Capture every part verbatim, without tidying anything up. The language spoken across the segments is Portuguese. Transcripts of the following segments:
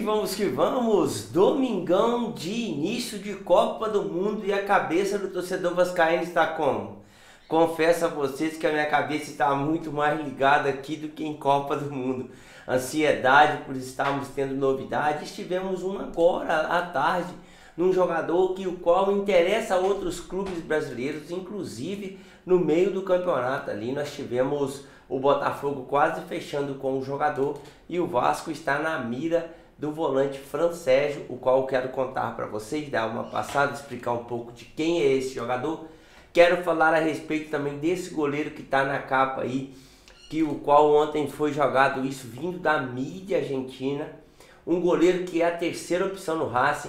vamos que vamos, domingão de início de Copa do Mundo e a cabeça do torcedor vascaíno está como? Confesso a vocês que a minha cabeça está muito mais ligada aqui do que em Copa do Mundo. Ansiedade por estarmos tendo novidades, tivemos uma agora à tarde, num jogador que o qual interessa a outros clubes brasileiros, inclusive no meio do campeonato ali nós tivemos o Botafogo quase fechando com o jogador e o Vasco está na mira do volante Fran Sérgio, o qual eu quero contar para vocês, dar uma passada, explicar um pouco de quem é esse jogador. Quero falar a respeito também desse goleiro que está na capa aí, que o qual ontem foi jogado isso vindo da mídia argentina, um goleiro que é a terceira opção no Racing.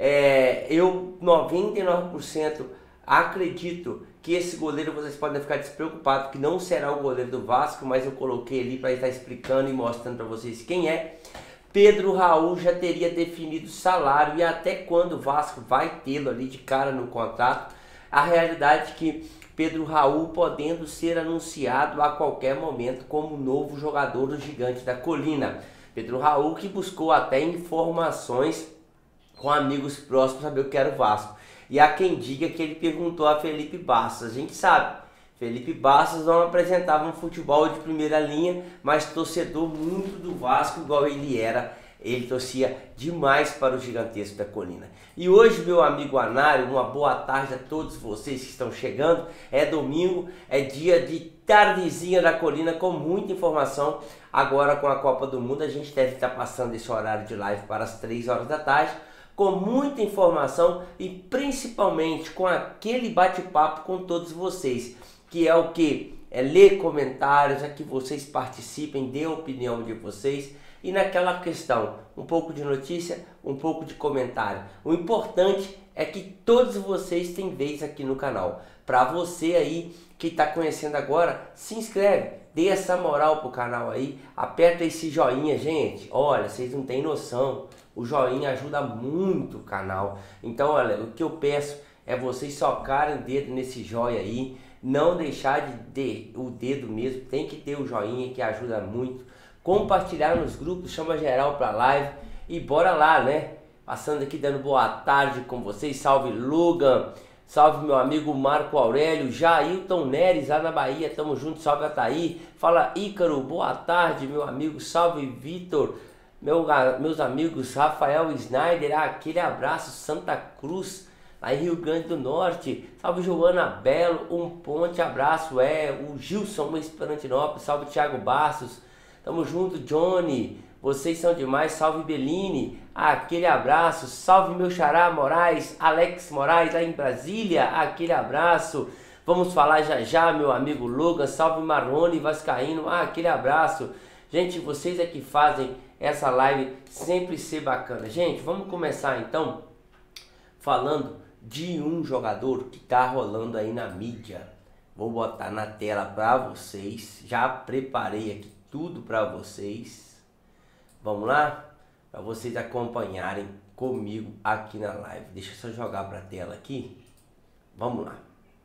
É, eu noventa e nove por cento acredito que esse goleiro, vocês podem ficar despreocupados, que não será o goleiro do Vasco, mas eu coloquei ali para estar explicando e mostrando para vocês quem é. Pedro Raul já teria definido o salário e até quando o Vasco vai tê-lo ali de cara no contrato. A realidade é que Pedro Raul podendo ser anunciado a qualquer momento como novo jogador do Gigante da Colina. Pedro Raul que buscou até informações com amigos próximos saber o que era o Vasco. E há quem diga que ele perguntou a Felipe Bastos. A gente sabe, Felipe Bastos não apresentava um futebol de primeira linha, mas torcedor muito do Vasco, igual ele era. Ele torcia demais para o Gigantesco da Colina. E hoje, meu amigo Anário, uma boa tarde a todos vocês que estão chegando. É domingo, é dia de tardezinha da Colina com muita informação. Agora com a Copa do Mundo, a gente deve estar passando esse horário de live para as três horas da tarde. Com muita informação e principalmente com aquele bate-papo com todos vocês, que é o que? É ler comentários, é que vocês participem, dê a opinião de vocês e naquela questão, um pouco de notícia, um pouco de comentário. O importante é que todos vocês têm vez aqui no canal. Para você aí que está conhecendo agora, se inscreve, dê essa moral pro canal aí, aperta esse joinha, gente. Olha, vocês não têm noção. O joinha ajuda muito o canal. Então, olha, o que eu peço é vocês socarem o dedo nesse joia aí. Não deixar de ter o dedo mesmo. Tem que ter o joinha que ajuda muito. Compartilhar nos grupos, chama geral pra live. E bora lá, né? Passando aqui dando boa tarde com vocês. Salve Lugan. Salve meu amigo Marco Aurélio. Jailton Neres lá na Bahia. Tamo junto. Salve Ataí. Fala Ícaro. Boa tarde, meu amigo. Salve Vitor. Meu, meus amigos Rafael Snyder, aquele abraço, Santa Cruz, lá em Rio Grande do Norte. Salve Joana Belo, um ponte abraço, é o Gilson Esperantinópolis, salve Thiago Bastos, tamo junto Johnny, vocês são demais, salve Beline, aquele abraço, salve meu xará Moraes, Alex Moraes lá em Brasília, aquele abraço. Vamos falar já já, meu amigo Logan, salve Marrone Vascaíno, ah, aquele abraço. Gente, vocês é que fazem essa live sempre ser bacana. Gente, vamos começar então falando de um jogador que tá rolando aí na mídia. Vou botar na tela para vocês. Já preparei aqui tudo para vocês. Vamos lá? Para vocês acompanharem comigo aqui na live. Deixa eu só jogar para a tela aqui. Vamos lá.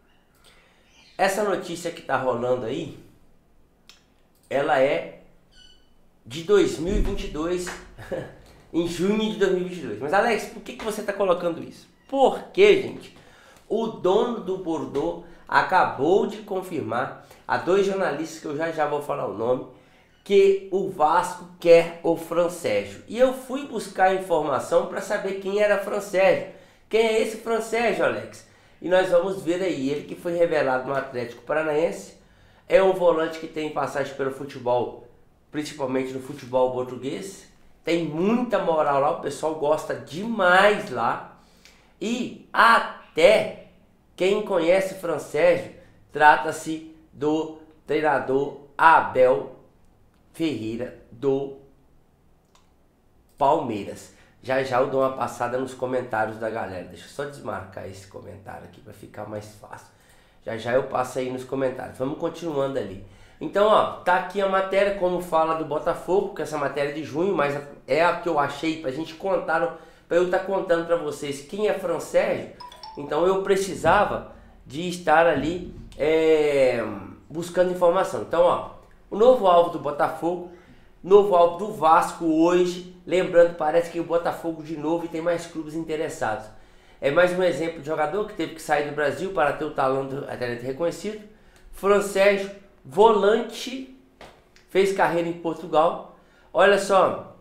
Essa notícia que tá rolando aí, ela é de dois mil e vinte e dois, em junho de dois mil e vinte e dois. Mas Alex, por que, que você está colocando isso? Porque, gente, o dono do Bordeaux acabou de confirmar a dois jornalistas, que eu já já vou falar o nome, que o Vasco quer o Fran Sérgio. E eu fui buscar informação para saber quem era Fran Sérgio. Quem é esse Fran Sérgio, Alex? E nós vamos ver aí, ele que foi revelado no Atlético Paranaense, é um volante que tem passagem pelo futebol, principalmente no futebol português, tem muita moral lá, o pessoal gosta demais lá, e até quem conhece Fran Sérgio, trata-se do treinador Abel Ferreira do Palmeiras. Já já eu dou uma passada nos comentários da galera, deixa eu só desmarcar esse comentário aqui para ficar mais fácil. Já já eu passo aí nos comentários, vamos continuando ali. Então, ó, tá aqui a matéria, como fala do Botafogo, que essa matéria é de junho, mas é a que eu achei pra gente contar, pra eu estar tá contando pra vocês quem é Fran Sérgio. Então eu precisava de estar ali é, buscando informação. Então, ó, o novo alvo do Botafogo Novo alvo do Vasco hoje. Lembrando, parece que o Botafogo de novo e tem mais clubes interessados. É mais um exemplo de jogador que teve que sair do Brasil para ter o talento, talento reconhecido. Fran Sérgio, volante, fez carreira em Portugal. Olha só,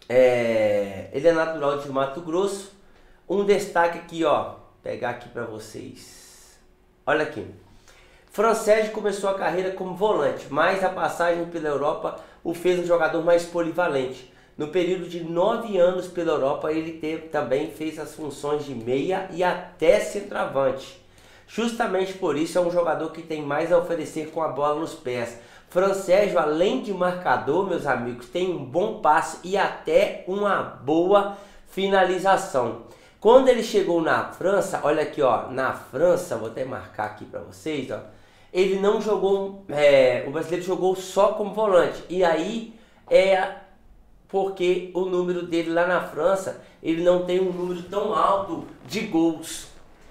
é, ele é natural de Mato Grosso. Um destaque aqui, ó, vou pegar aqui para vocês. Olha aqui. Fran Sérgio começou a carreira como volante, mas a passagem pela Europa o fez um jogador mais polivalente. No período de nove anos pela Europa, ele teve, também fez as funções de meia e até centroavante. Justamente por isso é um jogador que tem mais a oferecer com a bola nos pés. Fran Sérgio, além de marcador, meus amigos, tem um bom passe e até uma boa finalização. Quando ele chegou na França, olha aqui, ó, na França, vou até marcar aqui para vocês, ó, ele não jogou, é, o brasileiro jogou só como volante. E aí é porque o número dele lá na França, ele não tem um número tão alto de gols.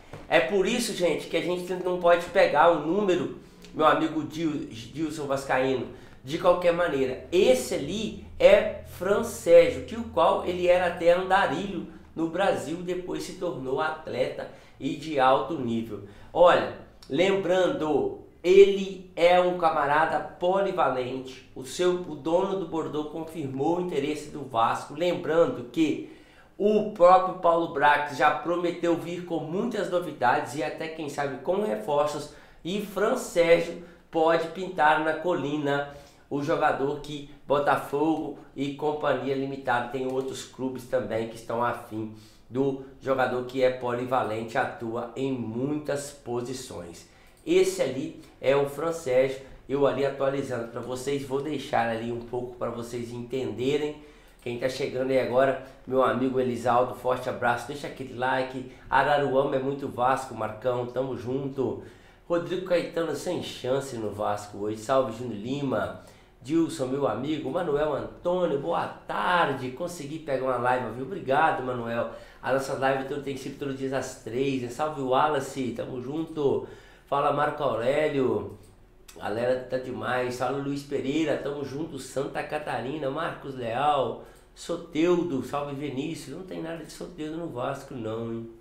É por isso, gente, que a gente não pode pegar o número, meu amigo Dilson Vascaíno, de qualquer maneira. Esse ali é Fran Sérgio, que o qual ele era até andarilho no Brasil, depois se tornou atleta e de alto nível. Olha, lembrando, ele é um camarada polivalente. O seu o dono do Bordeaux confirmou o interesse do Vasco. Lembrando que o próprio Paulo Brax já prometeu vir com muitas novidades e até quem sabe com reforços. E Fran Sérgio pode pintar na colina, o jogador que Botafogo e Companhia Limitada, tem outros clubes também que estão afim do jogador que é polivalente, atua em muitas posições. Esse ali é o Fran Sérgio, eu ali atualizando para vocês, vou deixar ali um pouco para vocês entenderem. Quem está chegando aí agora, meu amigo Elisaldo, forte abraço, deixa aquele like. Araruama é muito Vasco, Marcão, tamo junto. Rodrigo Caetano sem chance no Vasco hoje, salve Júnior Lima. Dilson, meu amigo, Manuel Antônio, boa tarde, consegui pegar uma live, viu? Obrigado, Manuel. A nossa live tem sido todos os dias às três, né? Salve Wallace, tamo junto. Fala Marco Aurélio, galera tá demais. Fala Luiz Pereira, tamo junto. Santa Catarina, Marcos Leal, Soteudo, salve Vinícius. Não tem nada de Soteudo no Vasco não, hein?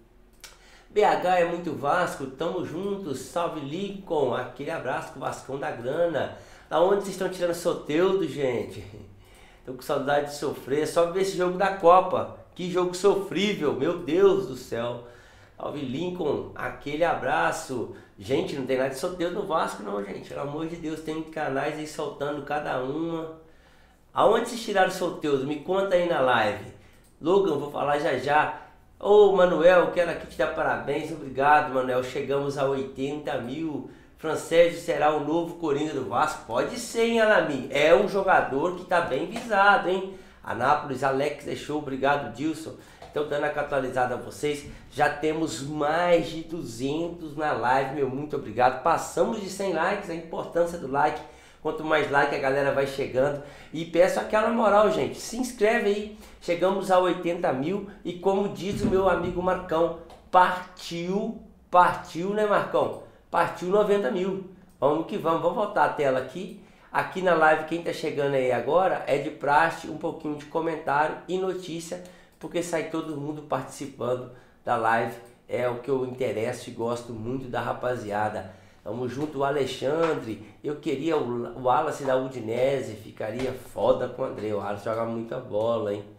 B H é muito Vasco, tamo juntos. Salve Lincoln, aquele abraço com o Vascão da Grana. Da onde vocês estão tirando Soteudo, gente? Tô com saudade de sofrer, só ver esse jogo da Copa. Que jogo sofrível, meu Deus do céu. Salve Lincoln, aquele abraço. Gente, não tem nada de Soteudo no Vasco não, gente. Pelo amor de Deus, tem canais aí soltando cada uma. Aonde vocês tiraram Soteudo? Me conta aí na live. Logan, vou falar já já. Ô Manuel, quero aqui te dar parabéns. Obrigado, Manuel. Chegamos a oitenta mil. Fran Sérgio será o novo Coringa do Vasco? Pode ser, hein, Alami? É um jogador que tá bem visado, hein? Anápolis, Alex deixou. Obrigado, Dilson. Então, dando a atualizada a vocês, já temos mais de duzentos na live, meu, muito obrigado. Passamos de cem likes, a importância do like. Quanto mais like a galera vai chegando. E peço aquela moral, gente, se inscreve aí. Chegamos a oitenta mil e como diz o meu amigo Marcão, partiu, partiu, né, Marcão? Partiu noventa mil. Vamos que vamos, vamos voltar a tela aqui. Aqui na live, quem tá chegando aí agora é de praxe, um pouquinho de comentário e notícia, porque sai todo mundo participando da live, é o que eu interesso e gosto muito da rapaziada. Tamo junto, o Alexandre, eu queria o Wallace da Udinese, ficaria foda com o André, o Wallace joga muita bola, hein.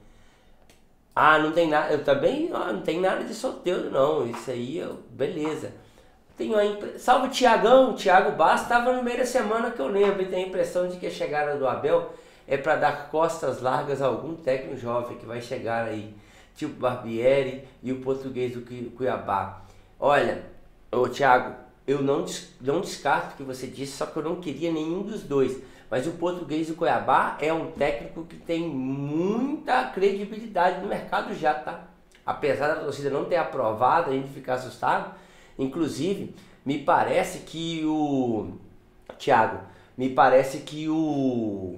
Ah, não tem nada, eu também, ah, não tem nada de Soteudo não, isso aí, eu, beleza. Tenho a impre... Salve Tiagão, Thiago Bastos, estava no meio da semana que eu lembro, e tem a impressão de que a chegada do Abel é para dar costas largas a algum técnico jovem que vai chegar aí, tipo Barbieri e o português do Cuiabá. Olha, ô Thiago, eu não, des... não descarto o que você disse, só que eu não queria nenhum dos dois. Mas o português do Cuiabá é um técnico que tem muita credibilidade no mercado já, tá? Apesar da torcida não ter aprovado, a gente ficar assustado. Inclusive, me parece que o... Thiago, me parece que o...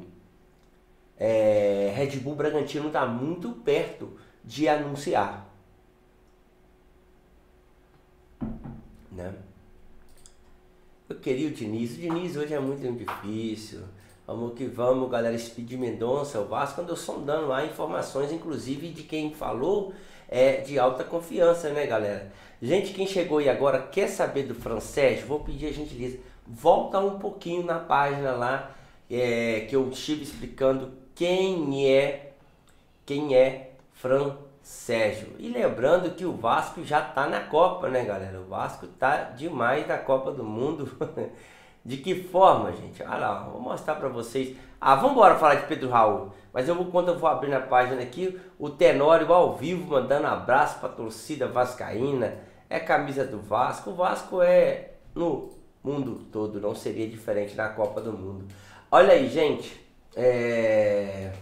É, Red Bull Bragantino está muito perto de anunciar, né? Eu queria o Diniz. O Diniz hoje é muito difícil. Vamos que vamos, galera. Speed Mendonça, o Vasco andou sondando lá informações, inclusive de quem falou é de alta confiança, né, galera? Gente, quem chegou aí agora quer saber do Francés, vou pedir a gentileza, volta um pouquinho na página lá é, que eu estive explicando quem é, quem é Fran Sérgio. E lembrando que o Vasco já tá na Copa, né, galera? O Vasco tá demais na Copa do Mundo. De que forma, gente? Olha lá, vou mostrar pra vocês. Ah, vamos embora falar de Pedro Raul. Mas eu vou, quando eu vou abrir na página aqui, o Tenório ao vivo mandando abraço pra torcida vascaína. É camisa do Vasco. O Vasco é no mundo todo, não seria diferente na Copa do Mundo. Olha aí, gente. É...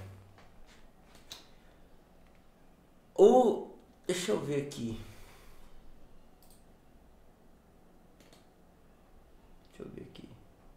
O... Deixa eu ver aqui. Deixa eu ver aqui.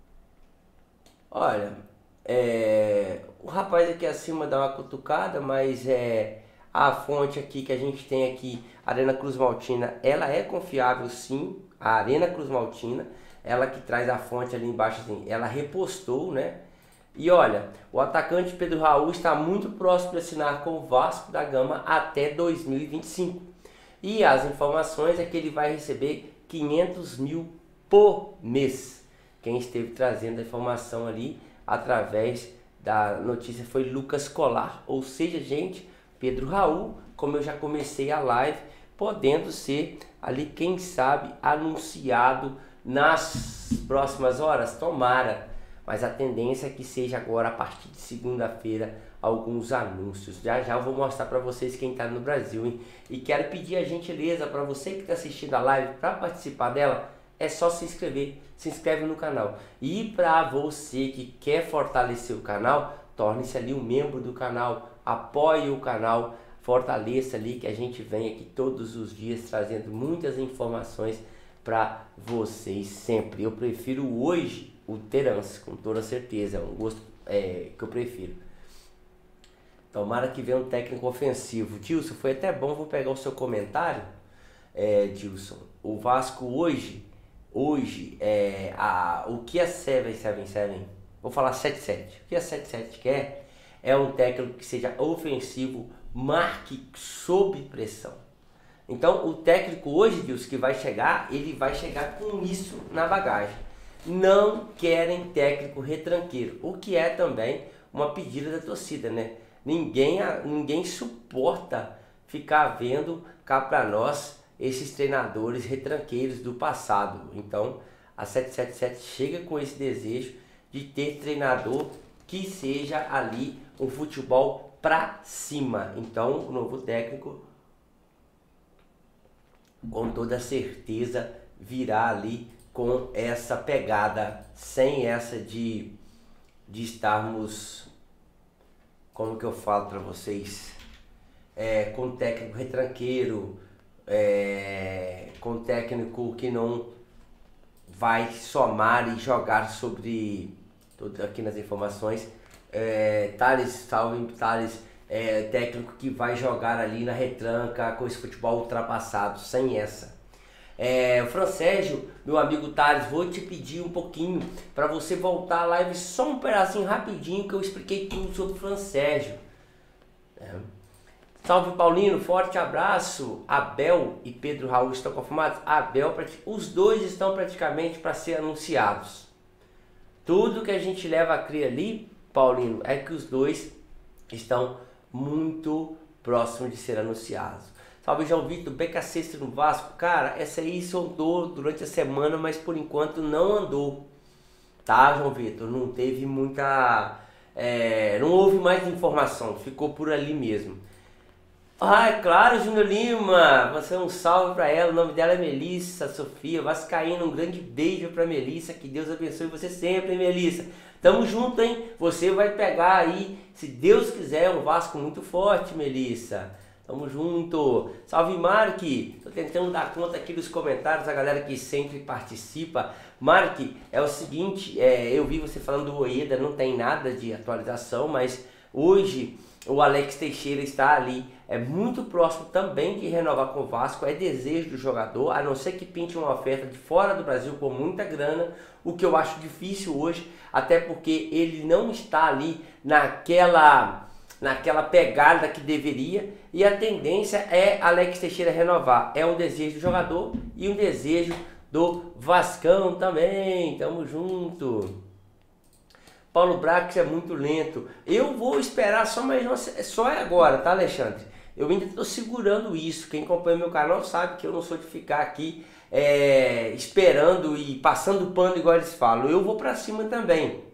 Olha, é... o rapaz aqui acima dá uma cutucada, mas é... a fonte aqui que a gente tem aqui, Arena Cruz Maltina, ela é confiável sim. A Arena Cruz Maltina, ela que traz a fonte ali embaixo, assim, ela repostou, né? E olha, o atacante Pedro Raul está muito próximo de assinar com o Vasco da Gama até dois mil e vinte e cinco. E as informações é que ele vai receber quinhentos mil por mês. Quem esteve trazendo a informação ali através da notícia foi Lucas Colar. Ou seja, gente, Pedro Raul, como eu já comecei a live, podendo ser ali, quem sabe, anunciado nas próximas horas, tomara. Mas a tendência é que seja agora, a partir de segunda-feira, alguns anúncios. Já já eu vou mostrar para vocês quem está no Brasil, hein? E quero pedir a gentileza para você que está assistindo a live, para participar dela, é só se inscrever. Se inscreve no canal. E para você que quer fortalecer o canal, torne-se ali um membro do canal, apoie o canal, fortaleça ali, que a gente vem aqui todos os dias trazendo muitas informações para vocês sempre. Eu prefiro hoje o Terence, com toda certeza, é um gosto é, que eu prefiro. Tomara que venha um técnico ofensivo. Dilson, foi até bom, vou pegar o seu comentário, é, Dilson. O Vasco hoje, hoje, é, a, o que a sete sete sete, vou falar sete sete, o que a sete sete quer é um técnico que seja ofensivo, marque sob pressão. Então, o técnico hoje, Dilson, que vai chegar, ele vai chegar com isso na bagagem. Não querem técnico retranqueiro, o que é também uma pedida da torcida, né? Ninguém, ninguém suporta ficar vendo cá para nós esses treinadores retranqueiros do passado. Então, a sete sete sete chega com esse desejo de ter treinador que seja ali um futebol para cima. Então, o novo técnico, com toda certeza, virá ali com essa pegada, sem essa de, de estarmos, como que eu falo para vocês, é, com técnico retranqueiro, é, com técnico que não vai somar e jogar sobre, tudo aqui nas informações, é, Thales, salve Thales, é, técnico que vai jogar ali na retranca com esse futebol ultrapassado, sem essa. É, o Fran Sérgio, meu amigo Thales, vou te pedir um pouquinho para você voltar a live só um pedacinho rapidinho que eu expliquei tudo sobre o Fran Sérgio. É. Salve Paulino, forte abraço. Abel e Pedro Raul estão confirmados? Abel, os dois estão praticamente para ser anunciados. Tudo que a gente leva a crer ali, Paulino, é que os dois estão muito próximos de ser anunciados. Salve João Vitor, Beca Sexta no Vasco. Cara, essa aí sondou durante a semana, mas por enquanto não andou. Tá, João Vitor? Não teve muita... É, não houve mais informação, ficou por ali mesmo. Ah, é claro, Júnior Lima, você é um salve pra ela, o nome dela é Melissa Sofia Vascaína, um grande beijo pra Melissa, que Deus abençoe você sempre, Melissa. Tamo junto, hein? Você vai pegar aí, se Deus quiser, um Vasco muito forte, Melissa. Tamo junto. Salve Mark, tô tentando dar conta aqui dos comentários, a galera que sempre participa. Mark, é o seguinte, é, eu vi você falando do Oeda, não tem nada de atualização, mas Hoje o Alex Teixeira está ali, é muito próximo também de renovar com o Vasco, é desejo do jogador, a não ser que pinte uma oferta de fora do Brasil com muita grana, o que eu acho difícil hoje, até porque ele não está ali naquela, naquela pegada que deveria, e a tendência é Alex Teixeira renovar, é um desejo do jogador e um desejo do Vascão também, tamo junto. Paulo Brax é muito lento. Eu vou esperar só mais uma, só é agora, tá, Alexandre? Eu ainda estou segurando isso. Quem acompanha meu canal sabe que eu não sou de ficar aqui é, esperando e passando pano igual eles falam. Eu vou para cima também,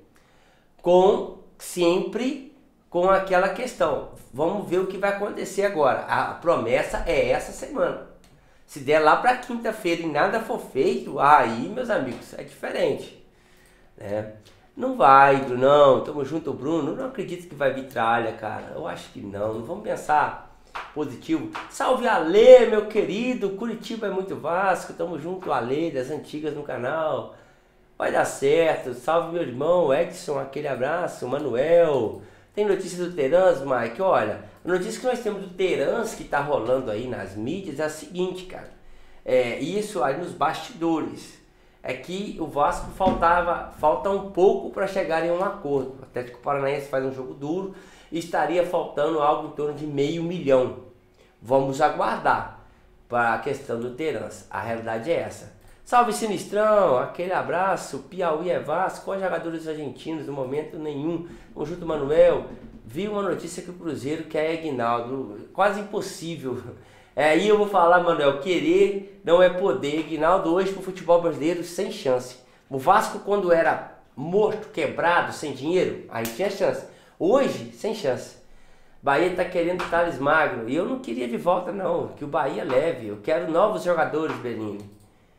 com sempre com aquela questão. Vamos ver o que vai acontecer agora. A promessa é essa semana. Se der lá para quinta-feira e nada for feito, aí, meus amigos, é diferente, né? Não vai, Brunão, tamo junto, Bruno. Não acredito que vai vir tralha, cara. Eu acho que não. Não vamos pensar positivo. Salve Ale, meu querido. Curitiba é muito Vasco. Tamo junto, Ale, das antigas no canal. Vai dar certo. Salve, meu irmão Edson. Aquele abraço. Manuel. Tem notícia do Terans, Mike? Olha, a notícia que nós temos do Terans que tá rolando aí nas mídias é a seguinte, cara. É isso aí nos bastidores. É que o Vasco faltava, falta um pouco para chegar em um acordo. O Atlético Paranaense faz um jogo duro e estaria faltando algo em torno de meio milhão. Vamos aguardar para a questão do Terans. A realidade é essa. Salve Sinistrão, aquele abraço. Piauí é Vasco, quais jogadores argentinos no momento nenhum. Conjunto Manuel, vi uma notícia que o Cruzeiro quer Aguinaldo, quase impossível. É, aí eu vou falar, Manuel, querer não é poder. Aguinaldo hoje pro futebol brasileiro sem chance. O Vasco quando era morto, quebrado, sem dinheiro, aí tinha chance. Hoje, sem chance. Bahia tá querendo Thales Magno. E eu não queria de volta não, que o Bahia leve. Eu quero novos jogadores, Belini.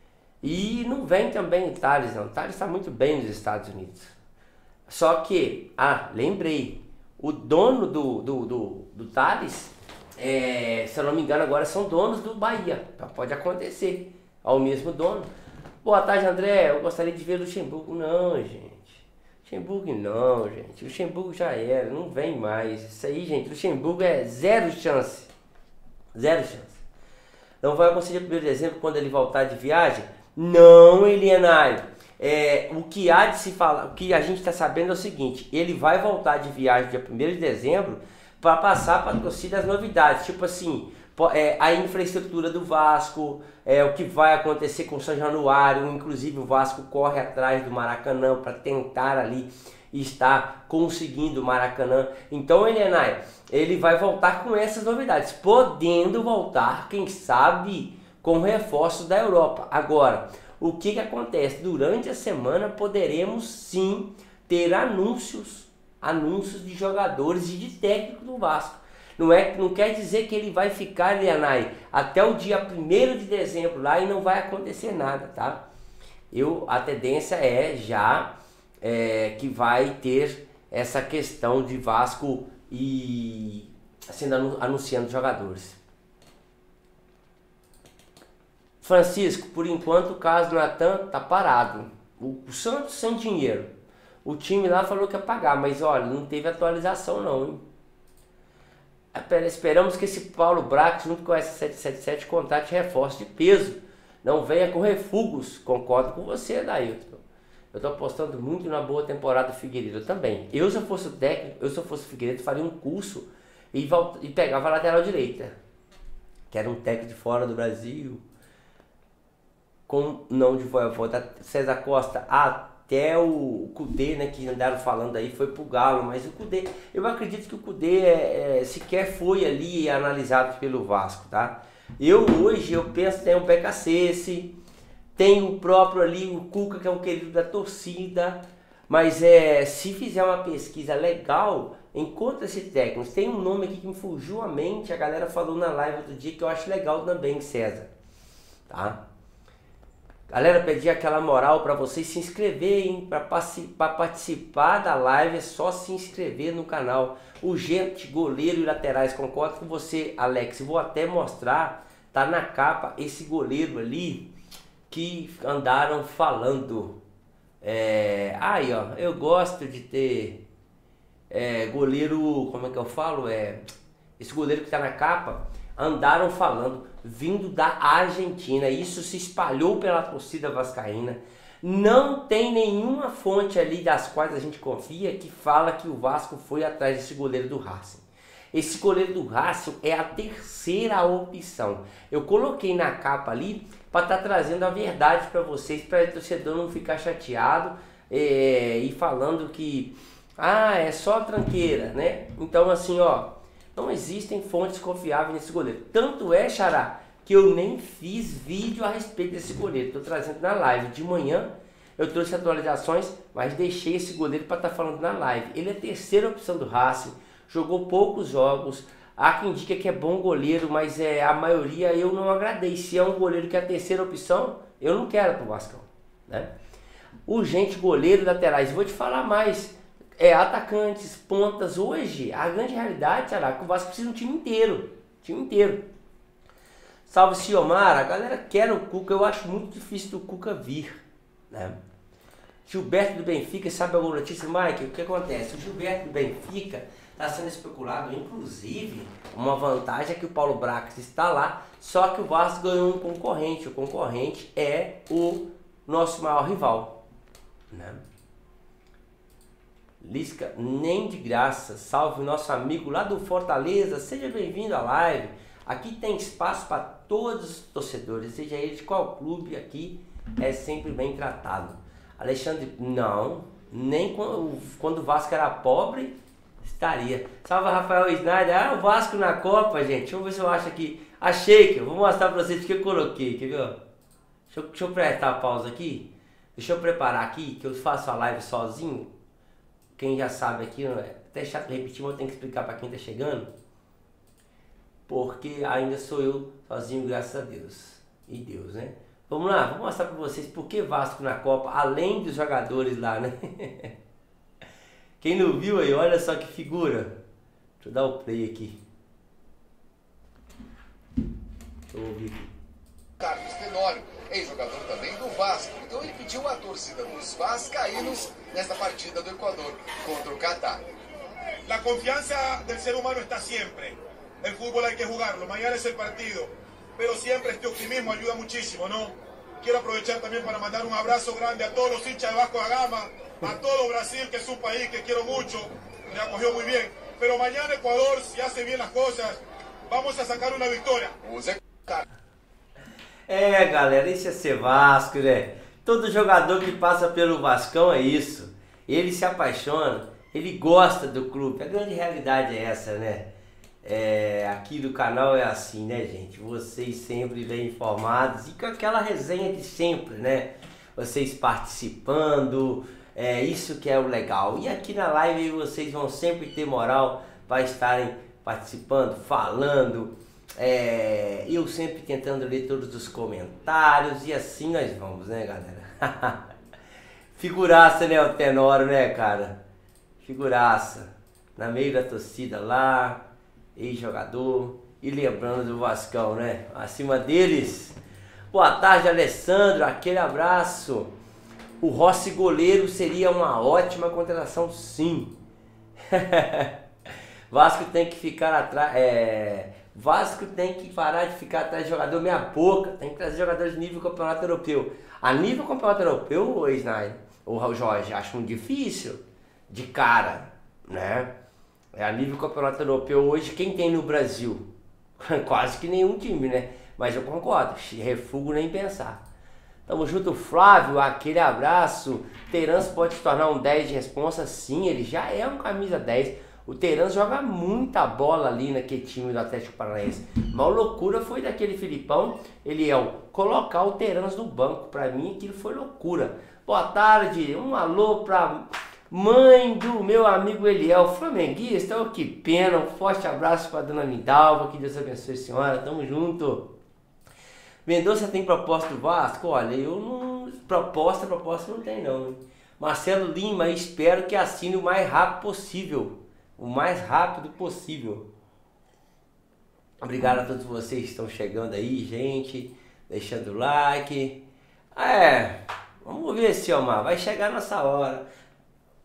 E não vem também o Thales não. O Thales tá muito bem nos Estados Unidos. Só que, ah, lembrei. O dono do, do, do, do Thales... É, se eu não me engano agora são donos do Bahia, então pode acontecer ao mesmo dono. Boa tarde, André, eu gostaria de ver o Luxemburgo. Não, gente, Luxemburgo não, gente, Luxemburgo já era, não vem mais. Isso aí, gente, Luxemburgo é zero chance, zero chance. Não vai conseguir o primeiro de dezembro quando ele voltar de viagem? Não, Elianário. É, o que há de se falar, o que a gente está sabendo é o seguinte, ele vai voltar de viagem dia primeiro de dezembro para passar para a torcida as novidades, tipo assim, é, a infraestrutura do Vasco, é, o que vai acontecer com o São Januário, inclusive o Vasco corre atrás do Maracanã para tentar ali estar conseguindo o Maracanã. Então, Elianai, ele vai voltar com essas novidades, podendo voltar, quem sabe, com reforços da Europa. Agora, o que, que acontece? Durante a semana poderemos sim ter anúncios anúncios de jogadores e de técnico do Vasco. Não, é, não quer dizer que ele vai ficar, Elianai, até o dia primeiro de dezembro lá e não vai acontecer nada, tá? Eu, a tendência é já é, que vai ter essa questão de Vasco e sendo anunciando jogadores. Francisco, por enquanto o caso Natan tá parado. O, o Santos sem dinheiro. O time lá falou que ia pagar, mas olha, não teve atualização não, hein? Esperamos que esse Paulo Brax, junto com essa sete sete sete, contrate reforço de peso. Não venha com refugos. Concordo com você, Dailton. Eu estou apostando muito na boa temporada do Figueiredo também. Eu, se eu fosse o técnico, eu se eu fosse o Figueiredo, faria um curso e, volta, e pegava a lateral direita. Que era um técnico de fora do Brasil. Com não de Voivoda, César Costa, até o Cudê, né, que andaram falando aí, foi pro Galo, mas o Cudê, eu acredito que o Cudê é, é, sequer foi ali analisado pelo Vasco, tá? Eu hoje, eu penso que tem um P K C, tem o próprio ali, o Cuca, que é um querido da torcida, mas é, se fizer uma pesquisa legal, encontra esse técnico. Tem um nome aqui que me fugiu a mente, a galera falou na live outro dia, que eu acho legal também, César, tá? Galera, pedi aquela moral para vocês se inscreverem, para participar da live é só se inscrever no canal. Urgente, goleiro e laterais, concordo com você, Alex. Vou até mostrar, tá na capa esse goleiro ali que andaram falando. É... Aí, ó, eu gosto de ter é, goleiro, como é que eu falo? É, esse goleiro que está na capa, andaram falando, vindo da Argentina. Isso se espalhou pela torcida vascaína. Não tem nenhuma fonte ali das quais a gente confia que fala que o Vasco foi atrás desse goleiro do Racing. Esse goleiro do Racing é a terceira opção. Eu coloquei na capa ali para estar tá trazendo a verdade para vocês, para o torcedor não ficar chateado é, e falando que ah, é só tranqueira, né? Então assim, ó, não existem fontes confiáveis nesse goleiro. Tanto é, Xará, que eu nem fiz vídeo a respeito desse goleiro. Estou trazendo na live de manhã. Eu trouxe atualizações, mas deixei esse goleiro para estar tá falando na live. Ele é a terceira opção do Racing. Jogou poucos jogos, há quem indica que é bom goleiro, mas é, a maioria eu não agradei. Se é um goleiro que é a terceira opção, eu não quero pro Vascão, né? Urgente goleiro, laterais, vou te falar mais, é, atacantes, pontas, hoje, a grande realidade, será que o Vasco precisa de um time inteiro, time inteiro. Salve Ciomar, a galera quer o Cuca, eu acho muito difícil do Cuca vir, né? Gilberto do Benfica, sabe alguma notícia, Mike? O que acontece? O Gilberto do Benfica está sendo especulado, inclusive, uma vantagem é que o Paulo Brax está lá, só que o Vasco ganhou um concorrente. O concorrente é o nosso maior rival, né? Lisca, nem de graça. Salve nosso amigo lá do Fortaleza, seja bem-vindo à live. Aqui tem espaço para todos os torcedores, seja ele de qual clube, aqui é sempre bem tratado. Alexandre, não, nem quando, quando o Vasco era pobre, estaria. Salve Rafael Snyder, ah, o Vasco na Copa, gente. Deixa eu ver se eu acho aqui. Achei que eu vou mostrar pra vocês o que eu coloquei, quer ver? Deixa eu, deixa eu apertar a pausa aqui. Deixa eu preparar aqui, que eu faço a live sozinho. Quem já sabe aqui, não é até chato repetir, mas eu tenho que explicar pra quem tá chegando. Porque ainda sou eu sozinho, graças a Deus. E Deus, né? Vamos lá, vou mostrar pra vocês por que Vasco na Copa, além dos jogadores lá, né? Quem não viu aí, olha só que figura. Deixa eu dar o play aqui. Deixa eu ouvir aqui. Carlos Tenório, ex-jogador também do Vasco. Então ele pediu a torcida dos vascaínos nesta partida do Equador contra o Catar. La confianza del ser humano está siempre. El fútbol hay que jugarlo, mañana es el partido. Pero siempre este optimismo ayuda muchísimo, ¿no? Quiero aprovechar también para mandar un abrazo grande a todos los hinchas de Vasco da Gama, a todo Brasil, que es un país que quiero mucho, me acogió muy bien. Pero mañana Ecuador, si hace bien las cosas, vamos a sacar una victoria. É, galera, isso é ser Vasco, né? Todo jogador que passa pelo Vascão é isso. Ele se apaixona, ele gosta do clube. A grande realidade é essa, né? É, aqui do canal é assim, né, gente? Vocês sempre bem informados e com aquela resenha de sempre, né? Vocês participando, é isso que é o legal. E aqui na live vocês vão sempre ter moral para estarem participando, falando. É, eu sempre tentando ler todos os comentários e assim nós vamos, né, galera? Figuraça, né, o Tenório, né, cara? Figuraça. Na meio da torcida lá. Ex-jogador, e lembrando do Vascão, né? Acima deles. Boa tarde, Alessandro, aquele abraço. O Rossi goleiro seria uma ótima contratação, sim. Vasco tem que ficar atrás. É... Vasco tem que parar de ficar atrás de jogador meia boca. Tem que trazer jogadores de nível campeonato europeu. A nível campeonato europeu, o Snyder, o Jorge, acho muito difícil de cara, né? É a nível campeonato europeu hoje, quem tem no Brasil? Quase que nenhum time, né? Mas eu concordo, refugo nem pensar. Tamo junto, Flávio, aquele abraço. Terence pode se tornar um dez de responsa? Sim, ele já é um camisa dez. O Terence joga muita bola ali naquele time do Atlético Paranaense. Mas a loucura foi daquele Filipão, ele é o colocar o Terence no banco. Pra mim aquilo foi loucura. Boa tarde, um alô pra... mãe do meu amigo Eliel, flamenguista, oh, que pena, um forte abraço para dona Lindalva, que Deus abençoe a senhora, tamo junto. Mendonça tem proposta do Vasco? Olha, eu não, proposta, proposta não tem não. Marcelo Lima, espero que assine o mais rápido possível, o mais rápido possível. Obrigado a todos vocês que estão chegando aí, gente, deixando o like. É, vamos ver, Ciomar, vai chegar a nossa hora.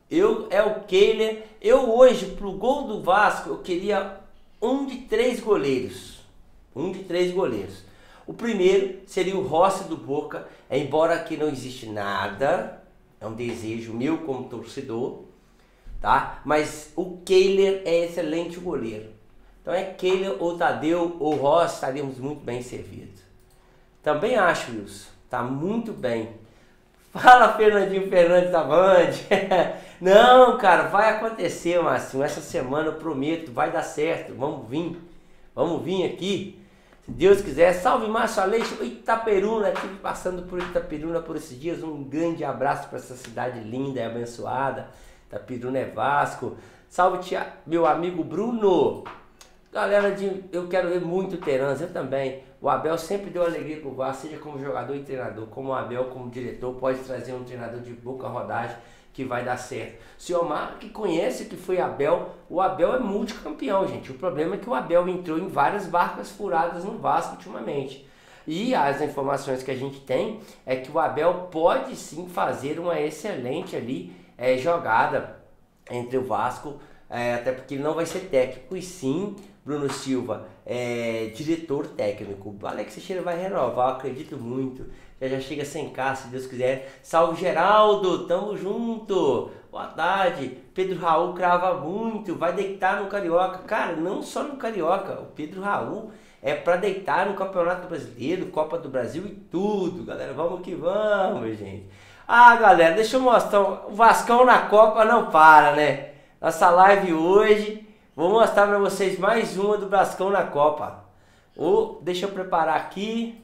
Eu, é o Kehler. Eu hoje, pro gol do Vasco, eu queria um de três goleiros. Um de três goleiros. O primeiro seria o Rossi do Boca, embora aqui não existe nada, é um desejo meu como torcedor, tá? Mas o Kehler é excelente goleiro. Então é Kehler ou Tadeu ou Rossi, estaríamos muito bem servidos. Também acho, Wilson, tá muito bem. Fala, Fernandinho Fernandes da Band. Não, cara, vai acontecer, Márcio. Essa semana eu prometo, vai dar certo. Vamos vir, vamos vir aqui. Se Deus quiser. Salve, Márcio Aleixo, Itaperuna. Estive passando por Itaperuna por esses dias. Um grande abraço para essa cidade linda e abençoada. Itaperuna é Vasco. Salve, tia, meu amigo Bruno. Galera, de, eu quero ver muito Terans, eu também. O Abel sempre deu alegria pro Vasco, seja como jogador e treinador. Como o Abel, como diretor, pode trazer um treinador de boa rodagem que vai dar certo. Se o Omar, que conhece que foi Abel, o Abel é multicampeão, gente. O problema é que o Abel entrou em várias barcas furadas no Vasco ultimamente. E as informações que a gente tem é que o Abel pode sim fazer uma excelente ali é, jogada entre o Vasco, é, até porque ele não vai ser técnico, e sim Bruno Silva é diretor técnico. O Alex Teixeira vai renovar, eu acredito muito. Já já chega sem cá, se Deus quiser. Salve, Geraldo, tamo junto. Boa tarde. Pedro Raul crava muito, vai deitar no Carioca. Cara, não só no Carioca, o Pedro Raul é pra deitar no Campeonato Brasileiro, Copa do Brasil e tudo, galera. Vamos que vamos, gente. Ah, galera, deixa eu mostrar. O Vascão na Copa não para, né? Nossa live hoje, vou mostrar pra vocês mais uma do Vascão na Copa. Oh, deixa eu preparar aqui.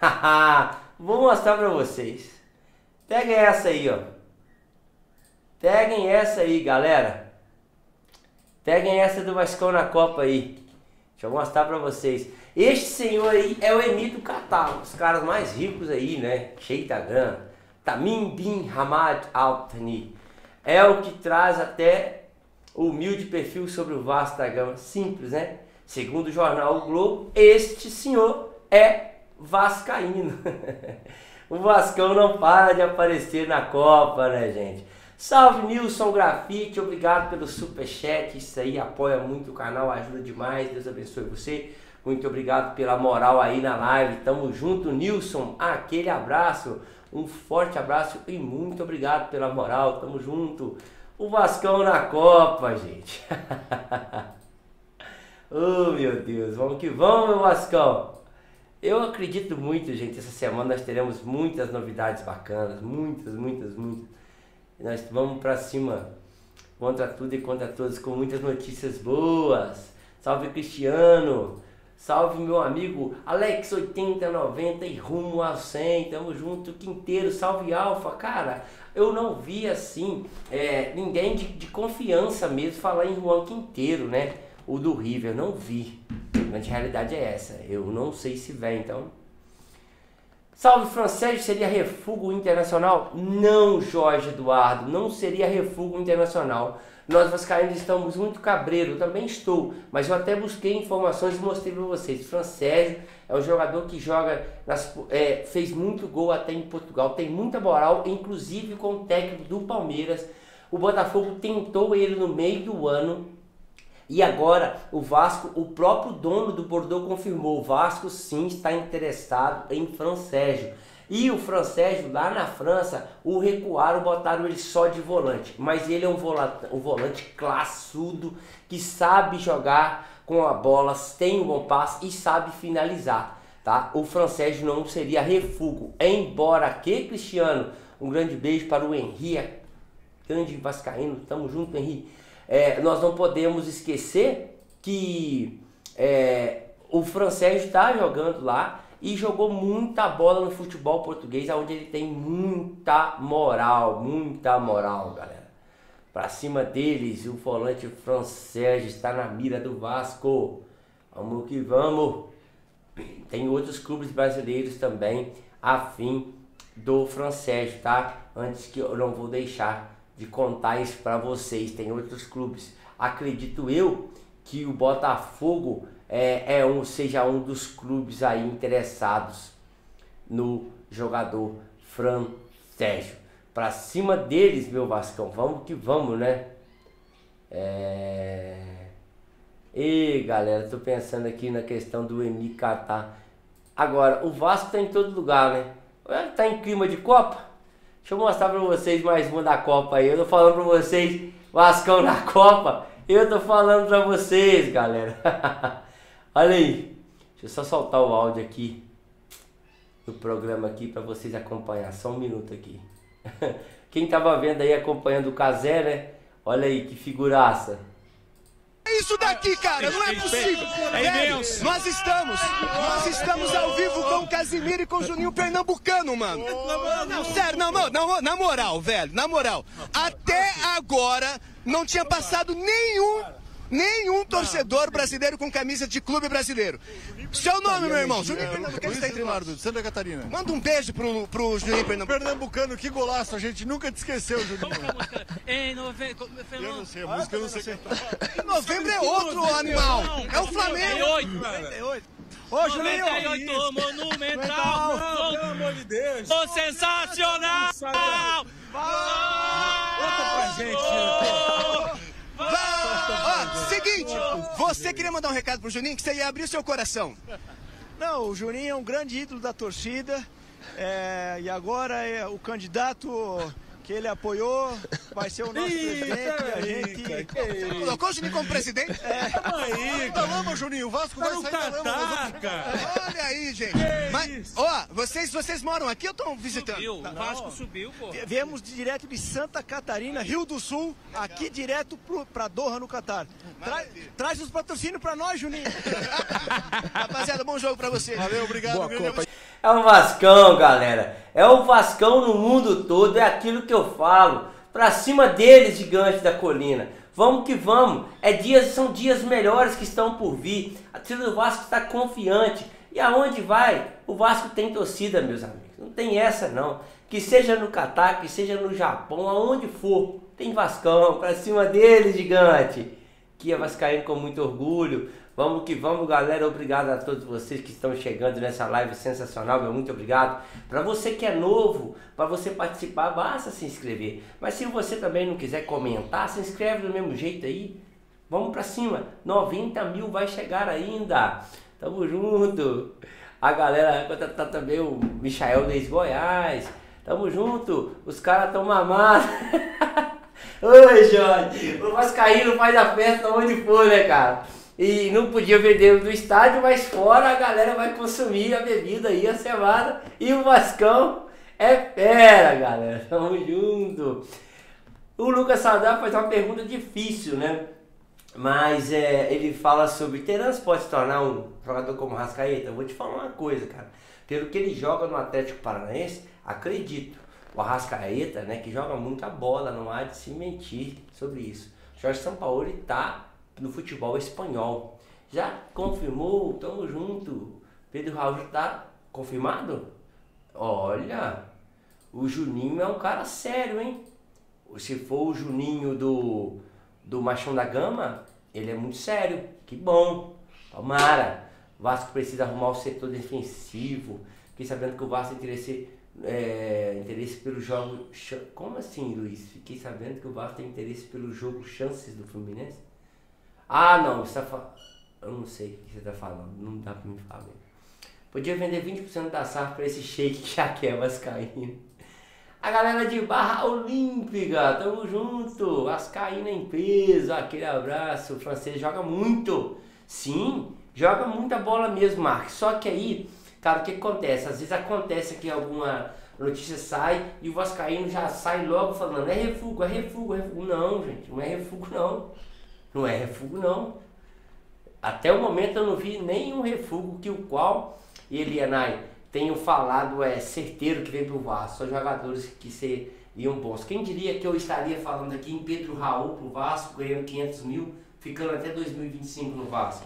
Vou mostrar pra vocês. Peguem essa aí, ó. Peguem essa aí, galera. Peguem essa do Vascão na Copa aí. Deixa eu mostrar pra vocês. Este senhor aí é o Emir do Catar, os caras mais ricos aí, né? Sheitagan, Tamim bin Hamad Al Thani. É o que traz até o humilde perfil sobre o Vasco da Gama. Simples, né? Segundo o jornal O Globo, este senhor é vascaíno. O Vascão não para de aparecer na Copa, né, gente? Salve, Nilson Grafite, obrigado pelo superchat, isso aí apoia muito o canal, ajuda demais, Deus abençoe você. Muito obrigado pela moral aí na live, tamo junto, Nilson, aquele abraço, um forte abraço e muito obrigado pela moral, tamo junto. O Vascão na Copa, gente. Oh, meu Deus, vamos que vamos, meu Vascão. Eu acredito muito, gente, essa semana nós teremos muitas novidades bacanas, muitas, muitas, muitas. Nós vamos pra cima contra tudo e contra todos com muitas notícias boas. Salve, Cristiano, salve meu amigo Alex oitenta noventa e rumo a cem, tamo junto, Quinteiro, salve Alfa. Cara, eu não vi assim, é, ninguém de, de confiança mesmo falar em Juan Quinteiro, né? O do River, não vi. Mas a realidade é essa, eu não sei se vem, então. Salve, Francês, seria refúgio internacional? Não, Jorge Eduardo, não seria refúgio internacional. Nós vascaínos estamos muito cabreiro, eu também estou, mas eu até busquei informações e mostrei para vocês. Francês é um jogador que joga, nas, é, fez muito gol até em Portugal, tem muita moral, inclusive com o técnico do Palmeiras. O Botafogo tentou ele no meio do ano. E agora o Vasco, o próprio dono do Bordeaux confirmou, o Vasco sim está interessado em Francésio. E o Francésio lá na França, o recuaram, botaram ele só de volante. Mas ele é um volante, um volante classudo, que sabe jogar com a bola, tem um bom passe e sabe finalizar. Tá? O Francésio não seria refúgio. Embora que, Cristiano, um grande beijo para o Henri, grande vascaíno, tamo junto, Henri. É, nós não podemos esquecer que é, o Francês está jogando lá e jogou muita bola no futebol português, onde ele tem muita moral, muita moral, galera. Pra cima deles, o volante Francês está na mira do Vasco. Vamos que vamos. Tem outros clubes brasileiros também a fim do Francês, tá? Antes que eu não vou deixar de contar isso para vocês, tem outros clubes. Acredito eu que o Botafogo é, é um, seja um dos clubes aí interessados no jogador Francésio. Pra cima deles, meu Vascão. Vamos que vamos, né? É... E galera, tô pensando aqui na questão do Emi Catar. Agora, o Vasco tá em todo lugar, né? Tá em clima de Copa. Deixa eu mostrar pra vocês mais uma da Copa aí. Eu tô falando pra vocês, Vascão na Copa. Eu tô falando pra vocês, galera. Olha aí. Deixa eu só soltar o áudio aqui do programa aqui pra vocês acompanhar. Só um minuto aqui. Quem tava vendo aí, acompanhando o Cazé, né? Olha aí, que figuraça. É isso daqui, cara, não é possível. Velho, nós estamos, nós estamos ao vivo com o Casimiro e com o Juninho Pernambucano, mano. Não, sério, não, não, não, na moral, velho, na moral. Até agora não tinha passado nenhum, nenhum torcedor brasileiro com camisa de clube brasileiro. Seu nome, meu irmão? Juninho Pernambucano está entre nós. Santa Catarina. Manda um beijo pro, pro Juninho Pernambucano. Pernambucano, que golaço, a gente nunca te esqueceu, Juninho. Em novembro. Eu não sei, a música eu não sei cantar. Em novembro é outro animal. É o Flamengo. Ô, Juninho! noventa e oito, monumental! Pelo amor de Deus! Ô, sensacional! Conta pra gente! Ó, seguinte, você queria mandar um recado pro Juninho que você ia abrir o seu coração. Não, o Juninho é um grande ídolo da torcida. É, e agora é o candidato que ele apoiou vai ser o nosso Ih, presidente. E a aí, gente cara, Você colocou o Juninho como presidente? É. Aí, da lama, Juninho, o Vasco vai Tá no sair da lama. Catar, Mas... cara. Olha aí, gente. Mas, ó, vocês, vocês moram aqui ou estão visitando? Subiu, o Vasco subiu, pô. viemos direto de Santa Catarina, Rio do Sul, aqui direto pro, pra Doha, no Catar. Tra, traz os patrocínios pra nós, Juninho. Rapaziada, bom jogo pra vocês. Valeu, obrigado. Boa grande Copa. É o Vascão, galera. É o Vascão no mundo todo. É aquilo que eu falo. Pra cima deles, gigantes da colina. Vamos que vamos. É dias, são dias melhores que estão por vir. A torcida do Vasco está confiante. E aonde vai? O Vasco tem torcida, meus amigos. Não tem essa não. Que seja no Catar, que seja no Japão, aonde for. Tem Vascão. Pra cima deles, gigante. Que é vascaíno com muito orgulho. Vamos que vamos, galera. Obrigado a todos vocês que estão chegando nessa live sensacional. Meu muito obrigado. Para você que é novo, para você participar, basta se inscrever. Mas se você também não quiser comentar, se inscreve do mesmo jeito aí. Vamos para cima. noventa mil vai chegar ainda. Tamo junto. A galera, tá também o Michael Leis Goiás. Tamo junto. Os caras estão mamados. Oi, Jorge. O vascaíno faz a festa onde for, né, cara? E não podia vender no estádio, mas fora a galera vai consumir a bebida aí, a cevada. E o Vascão é fera, galera. Tamo junto. O Lucas Sadar faz uma pergunta difícil, né? Mas é, ele fala sobre Terans pode se tornar um jogador como Rascaeta? Eu vou te falar uma coisa, cara. Pelo que ele joga no Atlético Paranaense, acredito. O Arrascaeta, né, que joga muita bola, não há de se mentir sobre isso. Jorge Sampaoli tá no futebol espanhol. Já confirmou, tamo junto. Pedro Raul tá confirmado? Olha, o Juninho é um cara sério, hein? Se for o Juninho do, do Machão da Gama, ele é muito sério. Que bom, tomara. O Vasco precisa arrumar o setor defensivo. Fiquei sabendo que o Vasco tem interesse, é, interesse pelo jogo... Como assim, Luiz? Fiquei sabendo que o Vasco tem interesse pelo jogo Chances do Fluminense. Ah, não, você tá falando... Eu não sei o que você tá falando, não dá pra me falar mesmo. Podia vender vinte por cento da S A F pra esse shake que já quer vascaíno. A galera de Barra Olímpica, tamo junto. Vascaíno em peso, aquele abraço. O francês joga muito. Sim, joga muita bola mesmo, Marcos. Só que aí, cara, o que acontece? Às vezes acontece que alguma notícia sai e o vascaíno já sai logo falando é refúgio, é refúgio, é refúgio. Não, gente, não é refúgio não. Não é refúgio não. Até o momento eu não vi nenhum refúgio que o qual Elianai tenho falado é certeiro que vem pro Vasco. São jogadores que seriam bons. Quem diria que eu estaria falando aqui em Pedro Raul pro Vasco, ganhando quinhentos mil, ficando até dois mil e vinte e cinco no Vasco,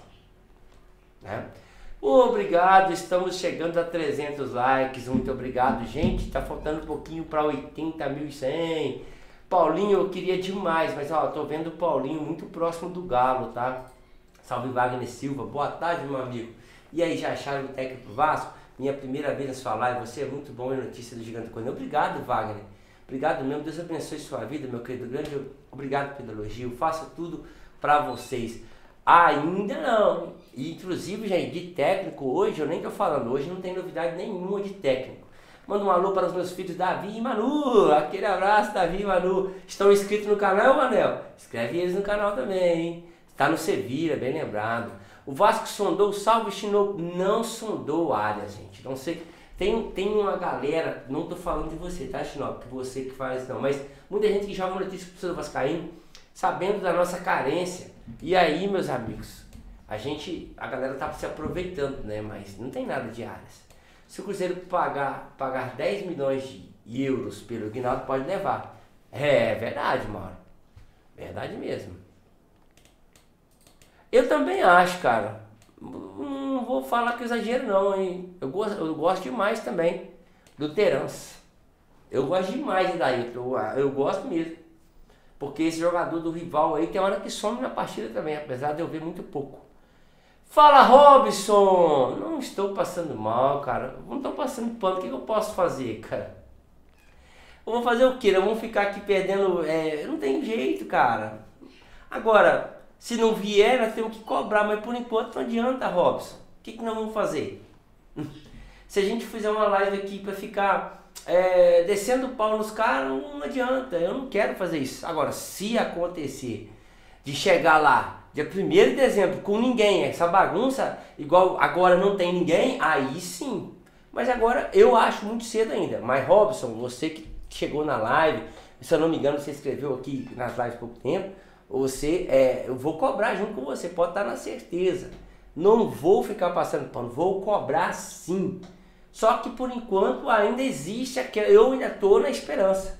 né? Obrigado, estamos chegando a trezentos likes, muito obrigado, gente. Tá faltando um pouquinho para oitenta mil e cem. Paulinho, eu queria demais, mas ó, tô vendo o Paulinho muito próximo do Galo, tá? Salve Wagner Silva, boa tarde, meu amigo. E aí, já acharam o técnico do Vasco? Minha primeira vez na sua live, você é muito bom em notícia do Gigante Colina. Obrigado, Wagner. Obrigado mesmo, Deus abençoe sua vida, meu querido. Grande obrigado pelo elogio, faço tudo para vocês. Ainda não, e, inclusive, gente, de técnico hoje, eu nem tô falando, hoje não tem novidade nenhuma de técnico. Manda um alô para os meus filhos Davi e Manu, aquele abraço, Davi e Manu. Estão inscritos no canal, Manel? Inscreve eles no canal também, hein? Está no Sevilha, bem lembrado. O Vasco sondou o Salve Chinoco, não sondou área, gente, não sei. Tem, tem uma galera, não tô falando de você, tá, Chinoco? Que você que faz não, mas muita gente que joga notícia pro seu Vascaíno, sabendo da nossa carência. E aí, meus amigos, a gente, a galera tá se aproveitando, né? Mas não tem nada de áreas. Se o Cruzeiro pagar, pagar dez milhões de euros pelo Guinaldo, pode levar. É verdade, Mauro. Verdade mesmo. Eu também acho, cara. Não vou falar que exagero não, hein? Eu gosto, eu gosto demais também do Terence. Eu gosto demais daí, eu, eu gosto mesmo. Porque esse jogador do rival aí tem hora que some na partida também, apesar de eu ver muito pouco. Fala, Robson! Não estou passando mal, cara. Não estou passando pano. O que eu posso fazer, cara? Eu vou fazer o quê? Eu vou ficar aqui perdendo... É, não tem jeito, cara. Agora, se não vier, nós temos que cobrar. Mas por enquanto não adianta, Robson. O que, que nós vamos fazer? Se a gente fizer uma live aqui para ficar é, descendo o pau nos caras, não adianta. Eu não quero fazer isso. Agora, se acontecer de chegar lá dia primeiro de dezembro, com ninguém, essa bagunça, igual agora não tem ninguém, aí sim. Mas agora eu acho muito cedo ainda. Mas Robson, você que chegou na live, se eu não me engano, você escreveu aqui nas lives há pouco tempo, você, é, eu vou cobrar junto com você, pode estar na certeza. Não vou ficar passando pano, vou cobrar sim. Só que por enquanto ainda existe aquela, eu ainda estou na esperança.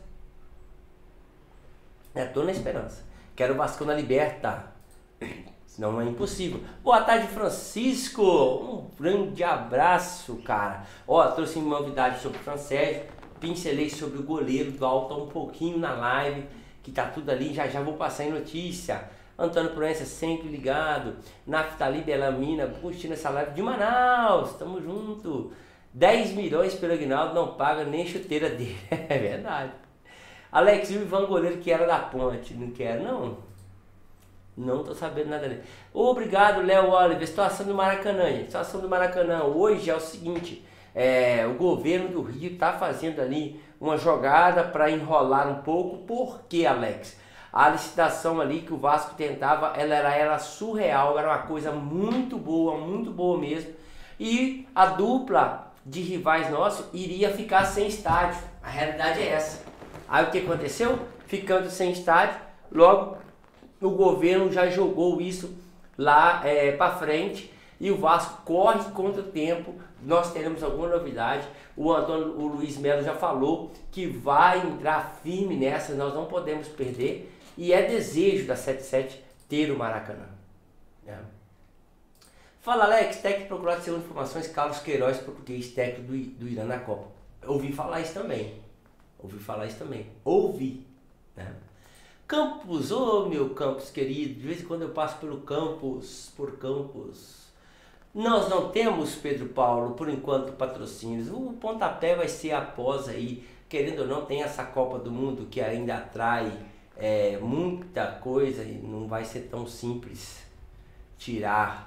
Ainda estou na esperança. Quero o Vasco na Liberta. Senão é impossível. Boa tarde, Francisco. Um grande abraço, cara. Ó, trouxe uma novidade sobre o Francésio. Pincelei sobre o goleiro do Alto um pouquinho na live, que tá tudo ali. Já já vou passar em notícia. Antônio Proença sempre ligado. Naftali Belamina curtindo essa live de Manaus. Tamo junto. dez milhões pelo Aguinaldo, não paga nem chuteira dele. É verdade. Alex, e o Ivan goleiro que era da Ponte? Não quer, não? Não tô sabendo nada dele. Obrigado, Léo Oliver. Situação do Maracanã, gente. Situação do Maracanã hoje é o seguinte. É, o governo do Rio tá fazendo ali uma jogada para enrolar um pouco. Por quê, Alex? A licitação ali que o Vasco tentava, ela era, era surreal. Era uma coisa muito boa, muito boa mesmo. E a dupla de rivais nossos iria ficar sem estádio. A realidade é essa. Aí o que aconteceu? Ficando sem estádio, logo o governo já jogou isso lá é, para frente e o Vasco corre contra o tempo. Nós teremos alguma novidade. O Antônio, o Luiz Melo já falou que vai entrar firme nessa, nós não podemos perder. E é desejo da setenta e sete ter o Maracanã. É. Fala, Alex, técnico procurado segundo informações, Carlos Queiroz, português técnico do, do Irã na Copa. Ouvi falar isso também. Ouvi falar isso também. Ouvi, né? Campos, ô oh, meu Campos querido, de vez em quando eu passo pelo Campos, por Campos. Nós não temos, Pedro Paulo, por enquanto, patrocínios. O pontapé vai ser após aí, querendo ou não, tem essa Copa do Mundo que ainda atrai é, muita coisa e não vai ser tão simples tirar.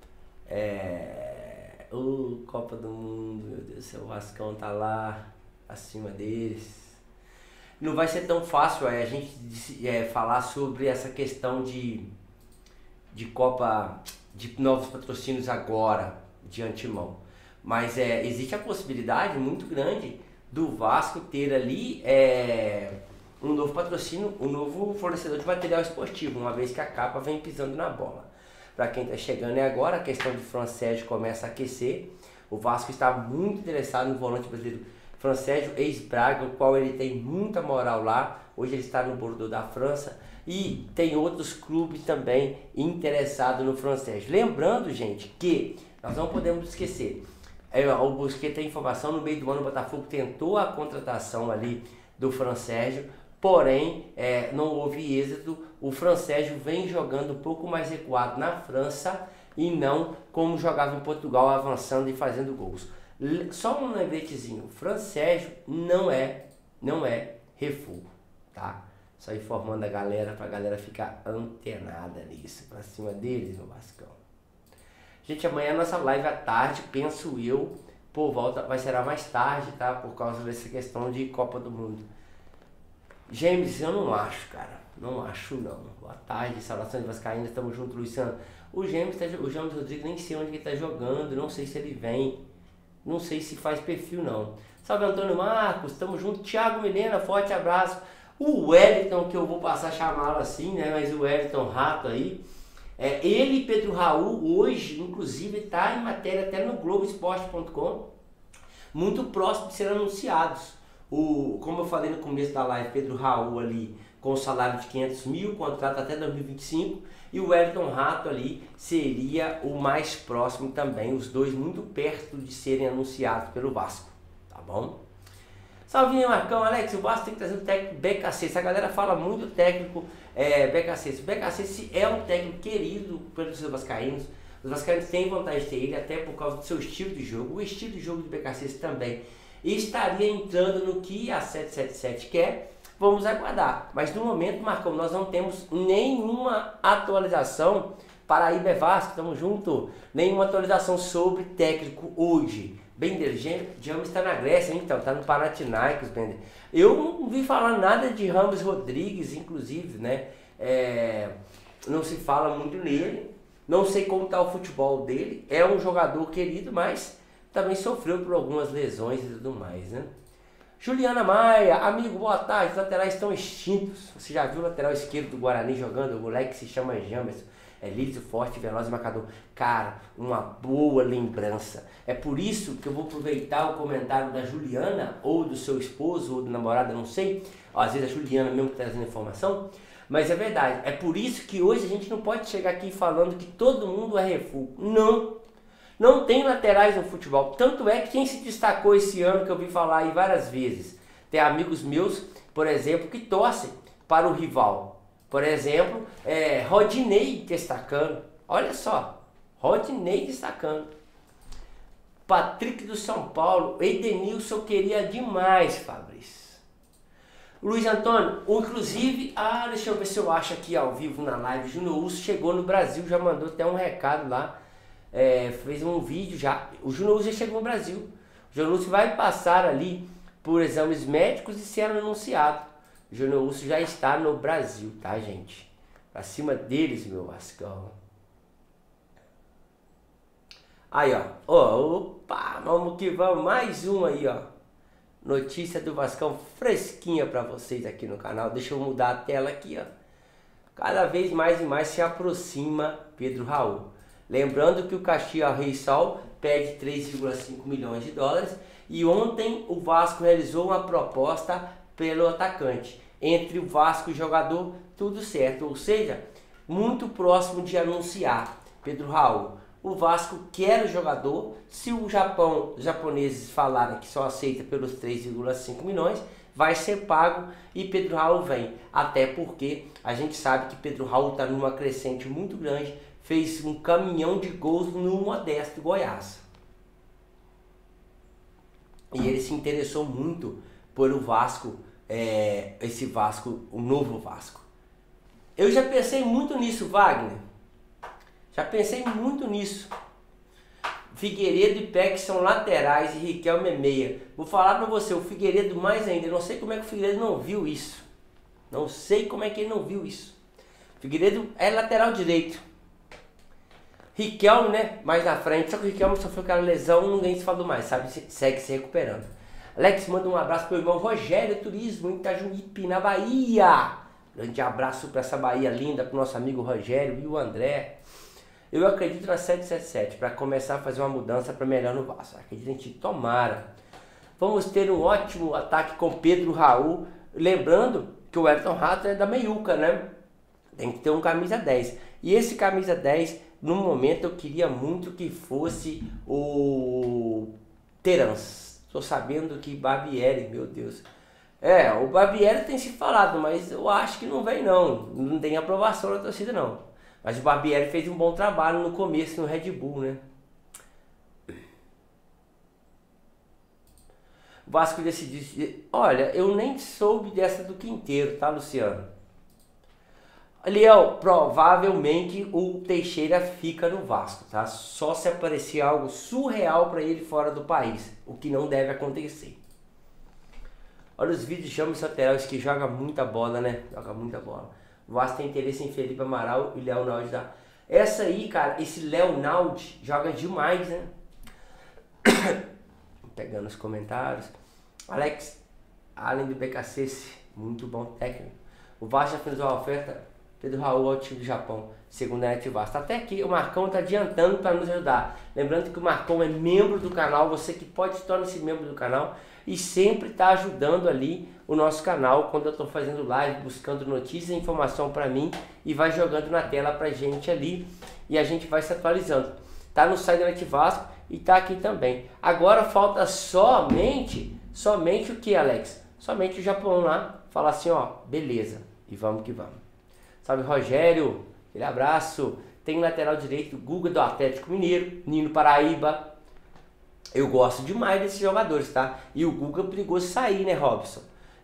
É, o Copa do Mundo, meu Deus do céu, o Vascão tá lá, acima deles. Não vai ser tão fácil é, a gente é, falar sobre essa questão de, de Copa, de novos patrocínios agora, de antemão. Mas é, existe a possibilidade muito grande do Vasco ter ali é, um novo patrocínio, um novo fornecedor de material esportivo, uma vez que a capa vem pisando na bola. Para quem está chegando é agora, a questão do Francésio começa a aquecer. O Vasco está muito interessado no volante brasileiro Francésio, ex-Braga, o qual ele tem muita moral lá. Hoje ele está no Bordeaux da França. E tem outros clubes também interessados no Francésio. Lembrando, gente, que nós não podemos esquecer. É, o Busquets tem informação, no meio do ano o Botafogo tentou a contratação ali do Francésio. Porém, é, não houve êxito. O Francésio vem jogando um pouco mais recuado na França e não como jogava em Portugal, avançando e fazendo gols. Só um lembretezinho, o Francésio não é, não é refugo, tá? Só informando a galera, pra galera ficar antenada nisso, pra cima deles, meu Vascão. Gente, amanhã a nossa live à tarde, penso eu, por volta, vai ser mais tarde, tá? Por causa dessa questão de Copa do Mundo. James, eu não acho, cara. Não acho, não. Boa tarde, saudações vascaínas, estamos juntos, Luciano. O James, tá, o James Rodrigues, nem sei onde ele tá jogando, não sei se ele vem, não sei se faz perfil, não. Salve, Antônio Marcos, estamos juntos. Thiago Milena, forte abraço. O Wellington, que eu vou passar a chamá-lo assim, né? Mas o Wellington Rato aí. É, ele e Pedro Raul, hoje, inclusive, está em matéria até no Globo Esporte ponto com, muito próximo de serem anunciados. O, como eu falei no começo da live, Pedro Raul ali com o salário de quinhentos mil, contrato até dois mil e vinte e cinco, e o Wellington Rato ali seria o mais próximo também, os dois muito perto de serem anunciados pelo Vasco, tá bom? Salve, Marcão, Alex, o Vasco tem que trazer o técnico B K C. A galera fala muito do técnico é, B K C. O B K C é um técnico querido pelos seus vascaínos. Os vascaínos têm vontade de ter ele, até por causa do seu estilo de jogo. O estilo de jogo do B K C também estaria entrando no que a sete sete sete quer. Vamos aguardar. Mas no momento, Marcão, nós não temos nenhuma atualização para a I B Vasco. Estamos juntos. Nenhuma atualização sobre técnico hoje. Bender, James está na Grécia, então, está no Panathinaikos, Bender. Eu não vi falar nada de James Rodrigues, inclusive, né? É, não se fala muito nele. Não sei como está o futebol dele. É um jogador querido, mas também sofreu por algumas lesões e tudo mais, né? Juliana Maia, amigo, boa tarde. Os laterais estão extintos. Você já viu o lateral esquerdo do Guarani jogando? O moleque se chama Jamerson. É liso, forte, veloz e marcador. Cara, uma boa lembrança. É por isso que eu vou aproveitar o comentário da Juliana, ou do seu esposo, ou do namorado, não sei. Ó, às vezes a Juliana mesmo tá trazendo informação. Mas é verdade. É por isso que hoje a gente não pode chegar aqui falando que todo mundo é refúgio. Não. Não tem laterais no futebol. Tanto é que quem se destacou esse ano, que eu vi falar aí várias vezes. Tem amigos meus, por exemplo, que torcem para o rival. Por exemplo, é, Rodinei destacando. Olha só, Rodinei destacando. Patrick do São Paulo, Edenilson queria demais, Fabrício. Luiz Antônio, inclusive, ah, deixa eu ver se eu acho aqui ao vivo na live. Júnior Urso chegou no Brasil, já mandou até um recado lá. É, fez um vídeo já. O Júnior Urso já chegou no Brasil. O Júnior Urso vai passar ali por exames médicos e ser anunciado. O Júnior Urso já está no Brasil, tá, gente? Pra cima deles, meu Vascão. Aí, ó. Ó, opa, vamos que vamos. Mais um aí, ó. Notícia do Vascão fresquinha pra vocês aqui no canal. Deixa eu mudar a tela aqui, ó. Cada vez mais e mais se aproxima Pedro Raul. Lembrando que o Caxias Reysol pede três vírgula cinco milhões de dólares. E ontem o Vasco realizou uma proposta pelo atacante. Entre o Vasco e o jogador, tudo certo. Ou seja, muito próximo de anunciar Pedro Raul. O Vasco quer o jogador. Se o Japão, os japoneses falarem que só aceita pelos três vírgula cinco milhões, vai ser pago e Pedro Raul vem. Até porque a gente sabe que Pedro Raul está numa crescente muito grande. Fez um caminhão de gols no Modesto Goiás. E ele se interessou muito pelo Vasco, é, esse Vasco, o novo Vasco. Eu já pensei muito nisso, Wagner. Já pensei muito nisso. Figueiredo e Peck são laterais e Riquelme é meia. Vou falar pra você, o Figueiredo mais ainda. Eu não sei como é que o Figueiredo não viu isso. Não sei como é que ele não viu isso. Figueiredo é lateral direito. Riquelme, né, mais na frente, só que o Riquelme sofreu aquela lesão, ninguém se falou mais, sabe, segue se recuperando. Alex, manda um abraço pro irmão Rogério Turismo, em Itajuípe, na Bahia. Grande abraço para essa Bahia linda, pro nosso amigo Rogério e o André. Eu acredito na sete sete sete, para começar a fazer uma mudança para melhor no Vasco. Acredito em ti, tomara. Vamos ter um ótimo ataque com Pedro Raul, lembrando que o Wellington Rato é da meiuca, né? Tem que ter um camisa dez. E esse camisa dez... No momento eu queria muito que fosse o Terans. Estou sabendo que Barbieri, meu Deus. É, o Barbieri tem se falado, mas eu acho que não vem não. Não tem aprovação da torcida não. Mas o Barbieri fez um bom trabalho no começo no Red Bull, né? O Vasco decidiu... Olha, eu nem soube dessa do Quinteiro, tá, Luciano? Liel, provavelmente o Teixeira fica no Vasco, tá? Só se aparecer algo surreal para ele fora do país, o que não deve acontecer. Olha os vídeos de James Laterais que joga muita bola, né? Joga muita bola. O Vasco tem interesse em Felipe Amaral e Léo Naldi da... Essa aí, cara, esse Léo Naldi joga demais, né? Pegando os comentários. Alex, além do B K C, muito bom técnico. O Vasco já fez uma oferta. Pedro Raul ao time do Japão, segundo a Net Vasco. Até aqui o Marcão está adiantando para nos ajudar. Lembrando que o Marcão é membro do canal, você que pode se tornar esse membro do canal e sempre está ajudando ali o nosso canal quando eu estou fazendo live, buscando notícias e informação para mim e vai jogando na tela para gente ali e a gente vai se atualizando. Tá no site da Net Vasco e tá aqui também. Agora falta somente, somente o que, Alex? Somente o Japão lá falar assim, ó, beleza, e vamos que vamos. Salve Rogério, aquele abraço. Tem o lateral direito, Guga do Atlético Mineiro, Nino Paraíba. Eu gosto demais desses jogadores, tá? E o Guga perigoso sair, né, Robson?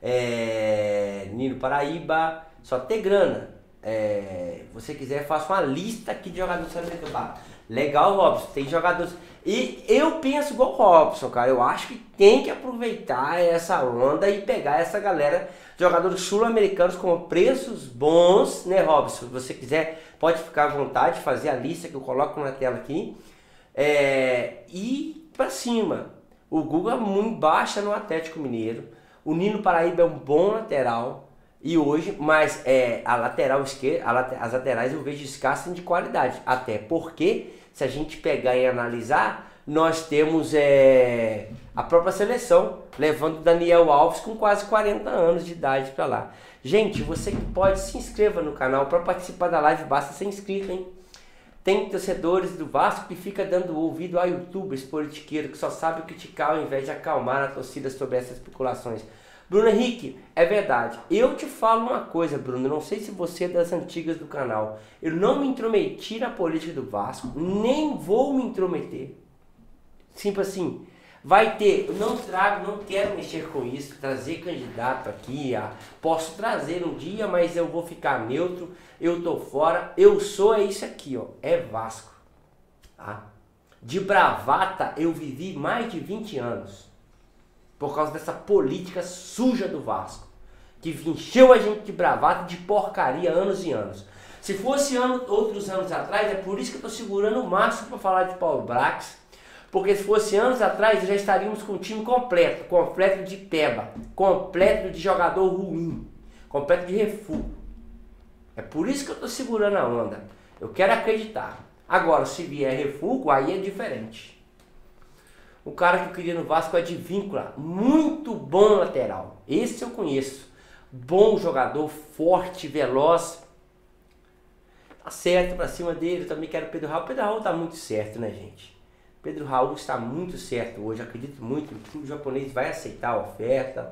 É... Nino Paraíba, só ter grana. É... Se você quiser, faça uma lista aqui de jogadores do Bar. Legal, Robson, tem jogadores... E eu penso igual o Robson, cara. Eu acho que tem que aproveitar essa onda e pegar essa galera, jogadores sul-americanos com preços bons, né, Robson? Se você quiser, pode ficar à vontade, fazer a lista que eu coloco na tela aqui. É... E pra cima. O Guga muito baixa no Atlético Mineiro. O Nino Paraíba é um bom lateral. E hoje, mas é, a lateral esquerda, a late, as laterais eu vejo escassas de qualidade. Até porque, se a gente pegar e analisar, nós temos é, a própria seleção, levando Daniel Alves com quase quarenta anos de idade para lá. Gente, você que pode, se inscreva no canal. Para participar da live, basta ser inscrito, hein? Tem torcedores do Vasco que fica dando ouvido a youtubers politiqueiros que só sabem criticar ao invés de acalmar a torcida sobre essas especulações. Bruno Henrique, é verdade. Eu te falo uma coisa, Bruno, não sei se você é das antigas do canal. Eu não me intrometi na política do Vasco, nem vou me intrometer. Simples assim. Vai ter, eu não trago, não quero mexer com isso, trazer candidato aqui, ah, posso trazer um dia, mas eu vou ficar neutro, eu tô fora, eu sou é isso aqui, ó, é Vasco. Tá? De bravata eu vivi mais de vinte anos. Por causa dessa política suja do Vasco, que encheu a gente de bravata e de porcaria anos e anos. Se fosse ano, outros anos atrás, é por isso que eu estou segurando o máximo para falar de Paulo Brax, porque se fosse anos atrás já estaríamos com o time completo, completo de peba, completo de jogador ruim, completo de refúgio. É por isso que eu estou segurando a onda. Eu quero acreditar. Agora, se vier refúgio, aí é diferente. O cara que eu queria no Vasco é de Víncula, muito bom lateral. Esse eu conheço. Bom jogador, forte, veloz. Tá certo pra cima dele. Eu também quero o Pedro Raul. O Pedro Raul tá muito certo, né, gente? Pedro Raul está muito certo hoje. Acredito muito que o clube japonês vai aceitar a oferta.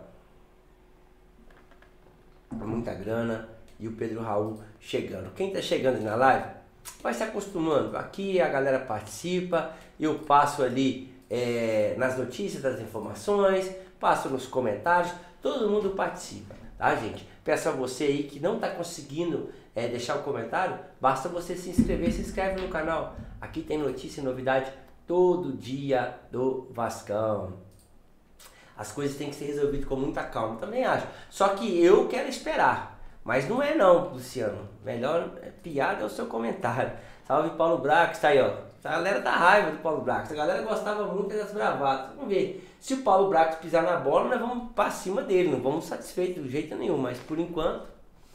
Muita grana. E o Pedro Raul chegando. Quem tá chegando na live vai se acostumando. Aqui a galera participa. Eu passo ali... É, nas notícias, das informações, passo nos comentários, todo mundo participa, tá, gente? Peço a você aí que não está conseguindo é, deixar o comentário, basta você se inscrever, se inscreve no canal. Aqui tem notícia e novidade todo dia do Vascão. As coisas têm que ser resolvidas com muita calma, também acho. Só que eu quero esperar, mas não é não, Luciano. Melhor piada é o seu comentário. Salve Paulo Brax, tá aí, ó. A galera dá raiva do Paulo Brax, a galera gostava muito das bravatas. Vamos ver, se o Paulo Brax pisar na bola, nós vamos pra cima dele, não vamos satisfeitos de jeito nenhum, mas por enquanto...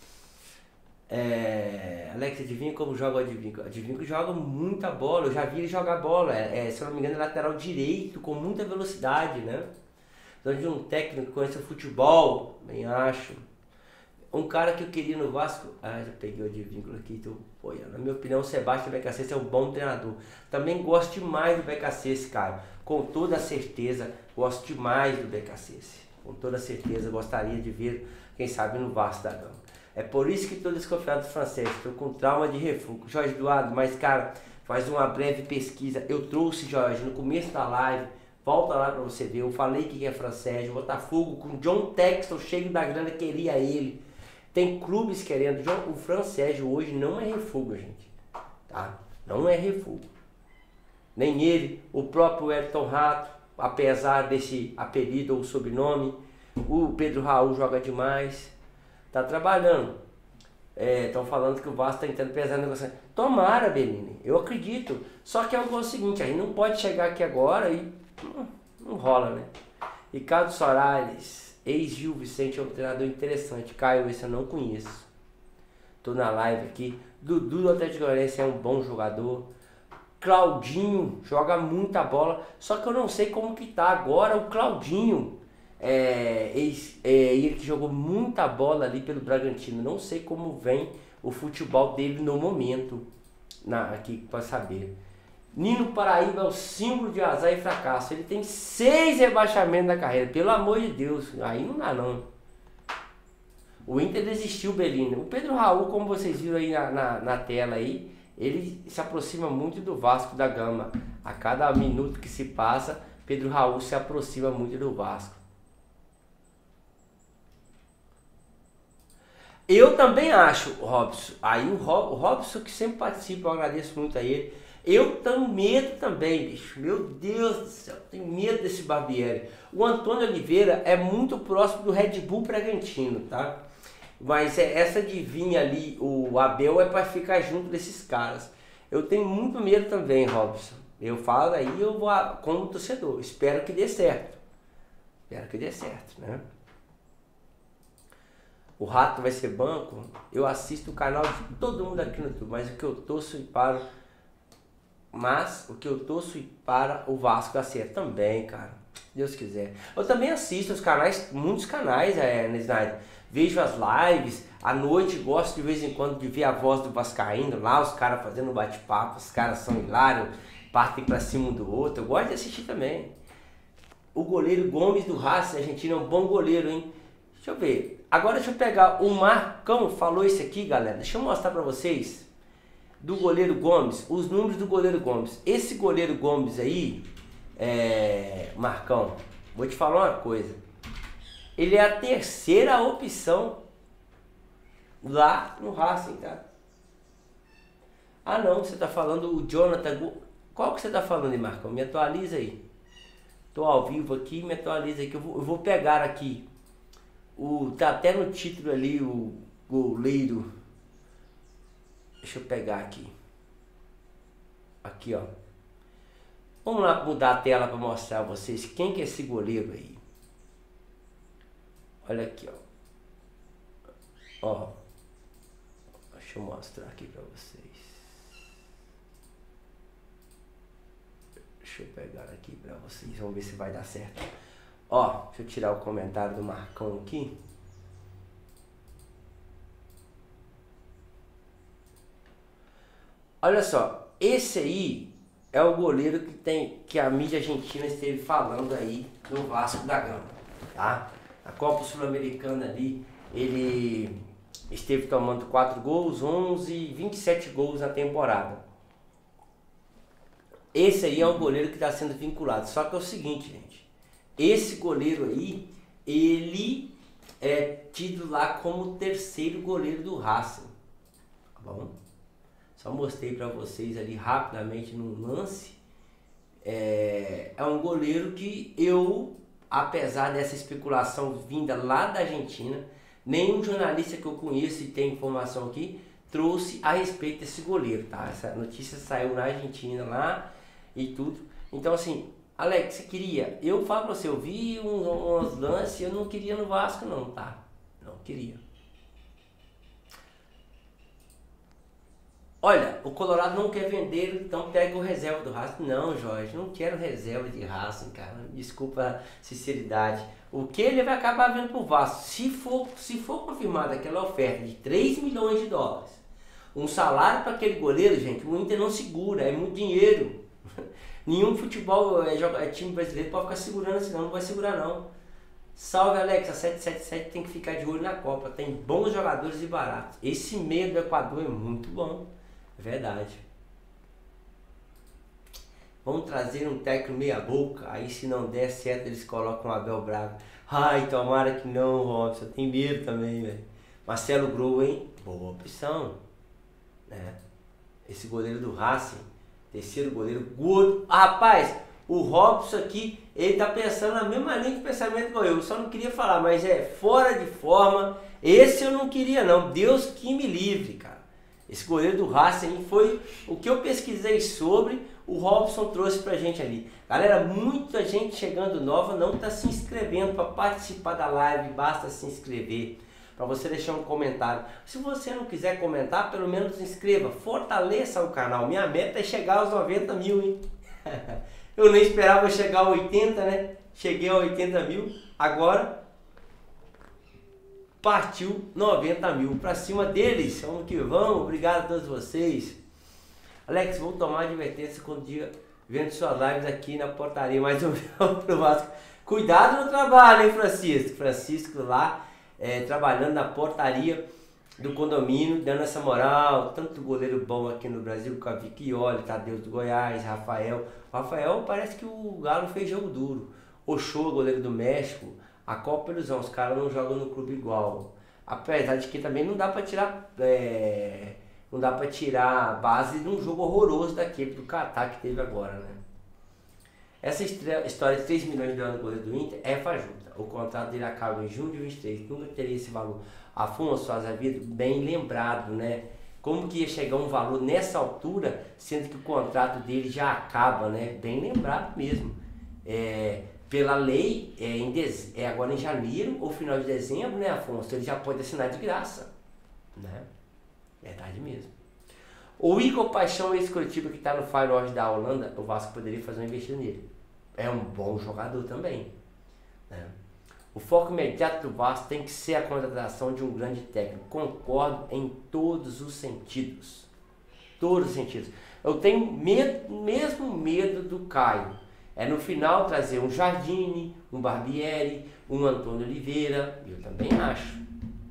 É... Alex, adivinha como joga o Advinco? O Advinco joga muita bola, eu já vi ele jogar bola, é, é, se eu não me engano é lateral direito, com muita velocidade, né? Então de um técnico que conhece o futebol, bem acho. Um cara que eu queria no Vasco... Ah, já peguei o Advíncula aqui, tô apoiando. Na minha opinião, o Sebastião B K C é um bom treinador. Também gosto demais do B K C, cara. Com toda certeza, gosto demais do B K C. Com toda certeza, gostaria de ver, quem sabe, no Vasco da Gama. É por isso que estou desconfiado do francês. Estou com trauma de refúgio. Jorge Eduardo, mas, cara, faz uma breve pesquisa. Eu trouxe, Jorge, no começo da live. Volta lá pra você ver. Eu falei que é Francésio. Botafogo com John Texton, cheio da grana, queria ele. Tem clubes querendo. John, o Francésio hoje não é refugo, gente. Tá? Não é refugo. Nem ele, o próprio Elton Rato, apesar desse apelido ou sobrenome. O Pedro Raul joga demais. Tá trabalhando. Estão é, falando que o Vasco está tentando pesar no negócio. Tomara, Bellini, eu acredito. Só que é o seguinte, aí não pode chegar aqui agora e não, não rola, né? Ricardo Soares, ex-Gil Vicente, é um treinador interessante. Caio, esse eu não conheço. Tô na live aqui. Dudu do Atlético Goianiense é um bom jogador. Claudinho joga muita bola. Só que eu não sei como que tá agora o Claudinho. É, ex, é, ele que jogou muita bola ali pelo Bragantino. Não sei como vem o futebol dele no momento. Na, aqui para saber. Nino Paraíba é o símbolo de azar e fracasso. Ele tem seis rebaixamentos na carreira. Pelo amor de Deus. Aí não dá não. O Inter desistiu, Bellini. O Pedro Raul, como vocês viram aí na, na, na tela aí, ele se aproxima muito do Vasco da Gama. A cada minuto que se passa, Pedro Raul se aproxima muito do Vasco. Eu também acho, Robson, aí o, Rob, o Robson que sempre participa, eu agradeço muito a ele. Eu tenho medo também, bicho. Meu Deus do céu, tenho medo desse Barbieri. O Antônio Oliveira é muito próximo do Red Bull Bragantino, tá? Mas essa de vir ali, o Abel, é para ficar junto desses caras. Eu tenho muito medo também, Robson. Eu falo aí, eu vou como torcedor. Espero que dê certo. Espero que dê certo, né? O Rato vai ser banco. Eu assisto o canal de todo mundo aqui no YouTube, mas o que eu torço e para... Mas o que eu torço e para o Vasco da Serra também, cara. Se Deus quiser. Eu também assisto os canais, muitos canais, é, na Snyder. Vejo as lives, à noite gosto de vez em quando de ver a voz do Vascaíno lá, os caras fazendo bate-papo, os caras são hilários, partem pra cima um do outro. Eu gosto de assistir também. O goleiro Gomes do Racing Argentina é um bom goleiro, hein? Deixa eu ver. Agora deixa eu pegar, o Marcão falou isso aqui, galera. Deixa eu mostrar pra vocês. Do goleiro Gomes, os números do goleiro Gomes. Esse goleiro Gomes aí, é, Marcão, vou te falar uma coisa. Ele é a terceira opção lá no Racing, tá? Ah não, você tá falando o Jonathan. Qual que você tá falando aí, Marcão? Me atualiza aí. Tô ao vivo aqui, me atualiza aí que eu vou, eu vou pegar aqui. O, tá até no título ali o goleiro. Deixa eu pegar aqui. Aqui, ó. Vamos lá mudar a tela para mostrar a vocês quem que é esse goleiro aí. Olha aqui, ó. Ó. Deixa eu mostrar aqui para vocês. Deixa eu pegar aqui para vocês. Vamos ver se vai dar certo. Ó, deixa eu tirar o comentário do Marcão aqui. Olha só, esse aí é o goleiro que tem que a mídia argentina esteve falando aí no Vasco da Gama, tá? A Copa Sul-Americana ali, ele esteve tomando quatro gols, onze, vinte e sete gols na temporada. Esse aí é um goleiro que está sendo vinculado, só que é o seguinte, gente. Esse goleiro aí, ele é tido lá como o terceiro goleiro do Racing, tá bom? Só mostrei para vocês ali rapidamente no lance. É, é um goleiro que eu, apesar dessa especulação vinda lá da Argentina, nenhum jornalista que eu conheço e tem informação aqui, trouxe a respeito desse goleiro, tá? Essa notícia saiu na Argentina lá e tudo. Então assim, Alex, você queria? Eu falo pra você, eu vi uns, uns lances, eu não queria no Vasco não, tá? Não queria. Olha, o Colorado não quer vender, então pega o reserva do Racing. Não, Jorge, não quero reserva de Racing, cara. Desculpa a sinceridade. O que ele vai acabar vendo pro Vasco? Se for, se for confirmada aquela oferta de três milhões de dólares, um salário para aquele goleiro, gente, o Inter não segura, é muito dinheiro. Nenhum futebol, é, é time brasileiro pode ficar segurando assim, não, não vai segurar não. Salve, Alex, a sete sete sete tem que ficar de olho na Copa, tem bons jogadores e baratos. Esse meio do Equador é muito bom. Verdade. vamos trazer um técnico meia boca, aí se não der certo eles colocam o Abel Braga. Ai, tomara que não, Robson, tem medo também, velho. Marcelo Grou, hein? Boa opção, né? Esse goleiro do Racing, terceiro goleiro, gordo. Ah, rapaz, o Robson aqui, ele tá pensando na mesma linha de pensamento que eu, eu só não queria falar, mas é fora de forma. Esse eu não queria não, Deus que me livre, cara. Esse goleiro do Racing foi o que eu pesquisei sobre, o Robson trouxe pra gente ali. Galera, muita gente chegando nova não tá se inscrevendo para participar da live, basta se inscrever. Para você deixar um comentário. Se você não quiser comentar, pelo menos se inscreva, fortaleça o canal. Minha meta é chegar aos noventa mil, hein? Eu nem esperava chegar a oitenta, né? Cheguei a oitenta mil, agora partiu noventa mil. Para cima deles, vamos que vamos. Obrigado a todos vocês. Alex, vou tomar advertência quando dia vendo suas lives aqui na portaria, mas eu pro Vasco. Cuidado no trabalho, hein, Francisco? Francisco lá. É, trabalhando na portaria do condomínio, dando essa moral, tanto goleiro bom aqui no Brasil, Cavicchioli, Tadeu do Goiás, Rafael. O Rafael parece que o Galo fez jogo duro. Ochoa, goleiro do México, a Copa Ilusão, os caras não jogam no clube igual. Apesar de que também não dá pra tirar, é, não dá pra tirar a base de um jogo horroroso daquele do Catar que teve agora, né? Essa história de três milhões de dólares no goleiro do Inter é fajuta. O contrato dele acaba em junho de vinte e três, nunca teria esse valor. Afonso Azevedo, bem lembrado, né? Como que ia chegar um valor nessa altura, sendo que o contrato dele já acaba, né? Bem lembrado mesmo. É, pela lei, é, em dez... é agora em janeiro ou final de dezembro, né, Afonso? Ele já pode assinar de graça, né? Verdade mesmo. O Igor Paixão, esse Curitiba que está no Feyenoord da Holanda, o Vasco poderia fazer uma investida nele. É um bom jogador também, né? O foco imediato do Vasco tem que ser a contratação de um grande técnico. Concordo em todos os sentidos. Todos os sentidos. Eu tenho medo, mesmo medo do Caio. É no final trazer um Jardine, um Barbieri, um Antônio Oliveira. Eu também acho.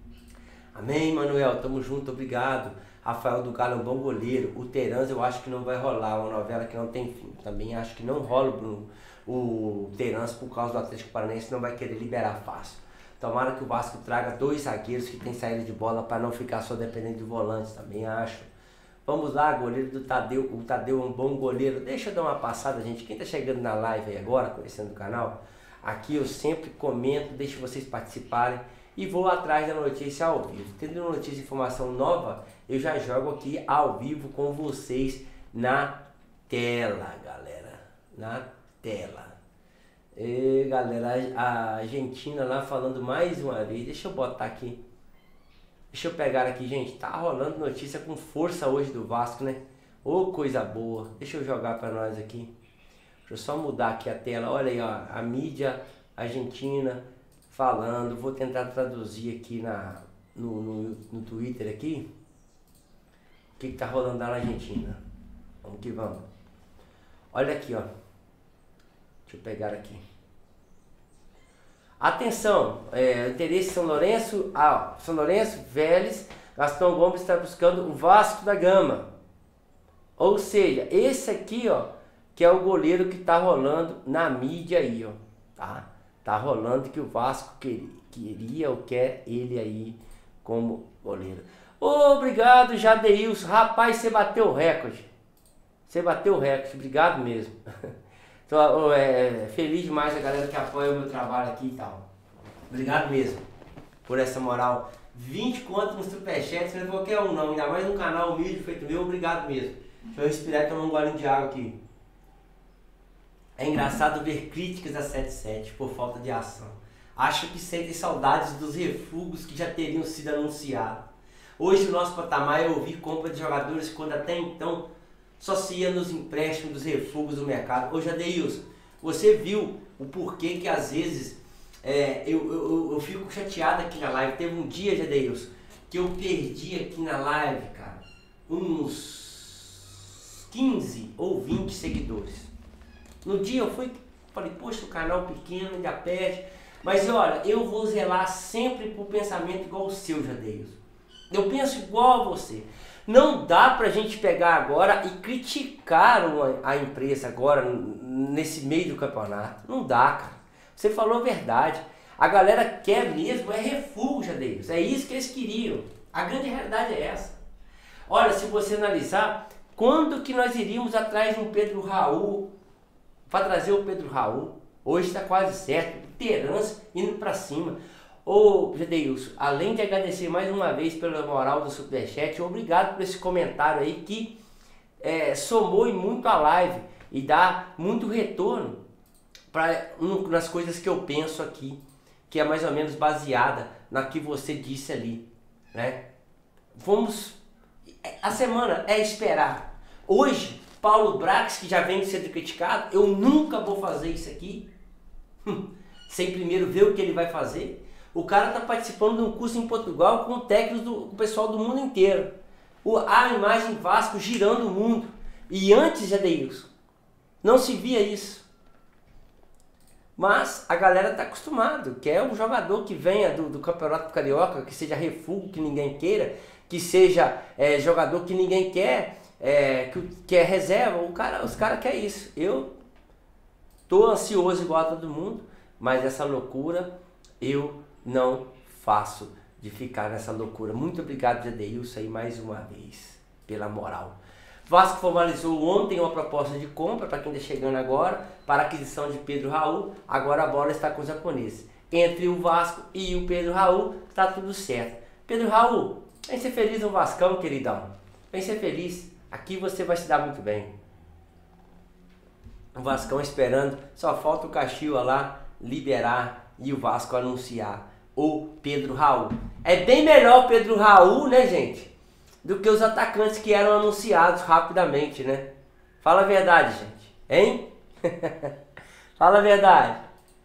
Amém, Manuel. Tamo junto, obrigado. Rafael do Galo é um bom goleiro. O Terans eu acho que não vai rolar. Uma novela que não tem fim. Também acho que não rola, Bruno. O Terans, por causa do Atlético Paranaense, não vai querer liberar fácil. Tomara que o Vasco traga dois zagueiros que tem saída de bola para não ficar só dependendo de volantes, também acho. Vamos lá, goleiro do Tadeu. O Tadeu é um bom goleiro. Deixa eu dar uma passada, gente. Quem tá chegando na live aí agora, conhecendo o canal, aqui eu sempre comento, deixo vocês participarem e vou atrás da notícia ao vivo. Tendo notícia e informação nova, eu já jogo aqui ao vivo com vocês na tela, galera. Na tela. Tela. E galera, a Argentina lá falando mais uma vez. Deixa eu botar aqui. Deixa eu pegar aqui, gente. Tá rolando notícia com força hoje do Vasco, né? Ô, coisa boa. Deixa eu jogar pra nós aqui. Deixa eu só mudar aqui a tela. Olha aí, ó. A mídia argentina falando. Vou tentar traduzir aqui na, no, no, no Twitter aqui. O que que tá rolando lá na Argentina. Vamos que vamos. Olha aqui, ó. Deixa eu pegar aqui. Atenção, é, interesse São Lourenço, ah, São Lourenço, Vélez, Gastão Gomes está buscando o Vasco da Gama. Ou seja, esse aqui, ó, que é o goleiro que tá rolando na mídia aí, ó, tá? Tá rolando que o Vasco queria, queria ou quer ele aí como goleiro. Obrigado, Jadeilson. Rapaz, você bateu o recorde. Você bateu o recorde, obrigado mesmo. Tô é, feliz demais a galera que apoia o meu trabalho aqui e tal. Obrigado mesmo por essa moral. vinte contos no superchat, não é qualquer um não, ainda mais um canal humilde feito meu, obrigado mesmo. Deixa eu respirar e tomar um golinho de água aqui. É engraçado ver críticas a sete sete por falta de ação. Acho que sentem saudades dos refugos que já teriam sido anunciados. Hoje o nosso patamar é ouvir compra de jogadores quando até então só se ia nos empréstimos dos refugos do mercado. Ô Jadeilson, você viu o porquê que às vezes é, eu, eu, eu fico chateado aqui na live. Teve um dia, Jadeilson, que eu perdi aqui na live, cara, uns quinze ou vinte seguidores. No dia eu fui, falei, poxa, o canal pequeno ainda perde. Mas olha, eu vou zelar sempre por pensamento igual o seu, Jadeilson. Eu penso igual a você. Não dá pra gente pegar agora e criticar uma, a empresa agora, nesse meio do campeonato. Não dá, cara. Você falou a verdade. A galera quer mesmo, é refúgio deles. É isso que eles queriam. A grande realidade é essa. Olha, se você analisar, quando que nós iríamos atrás de um Pedro Raul, para trazer o Pedro Raul? Hoje está quase certo. Terãs indo para cima. Ô, Gedeilson, além de agradecer mais uma vez pela moral do Superchat, obrigado por esse comentário aí que é, somou muito a live e dá muito retorno pra, um, nas coisas que eu penso aqui, que é mais ou menos baseada na que você disse ali, né? Vamos... A semana é esperar. Hoje, Paulo Brax, que já vem sendo criticado, eu nunca vou fazer isso aqui, sem primeiro ver o que ele vai fazer. O cara está participando de um curso em Portugal com técnicos do com o pessoal do mundo inteiro. O, a imagem Vasco girando o mundo. E antes, Gedeilson, não se via isso. Mas a galera está acostumado, que é um jogador que venha do, do Campeonato Carioca, que seja refúgio que ninguém queira, que seja é, jogador que ninguém quer, é, que, que é reserva. O cara, os caras querem isso. Eu tô ansioso igual a todo mundo, mas essa loucura eu não faço de ficar nessa loucura. Muito obrigado, Gedeilson, aí mais uma vez, pela moral. Vasco formalizou ontem uma proposta de compra, para quem está chegando agora, para a aquisição de Pedro Raul. Agora a bola está com os japoneses. Entre o Vasco e o Pedro Raul, está tudo certo. Pedro Raul, vem ser feliz no Vascão, queridão. Vem ser feliz. Aqui você vai se dar muito bem. O Vascão esperando. Só falta o Caxiua lá liberar e o Vasco anunciar o Pedro Raul. É bem melhor o Pedro Raul, né, gente, do que os atacantes que eram anunciados rapidamente, né? Fala a verdade, gente. Hein? Fala a verdade.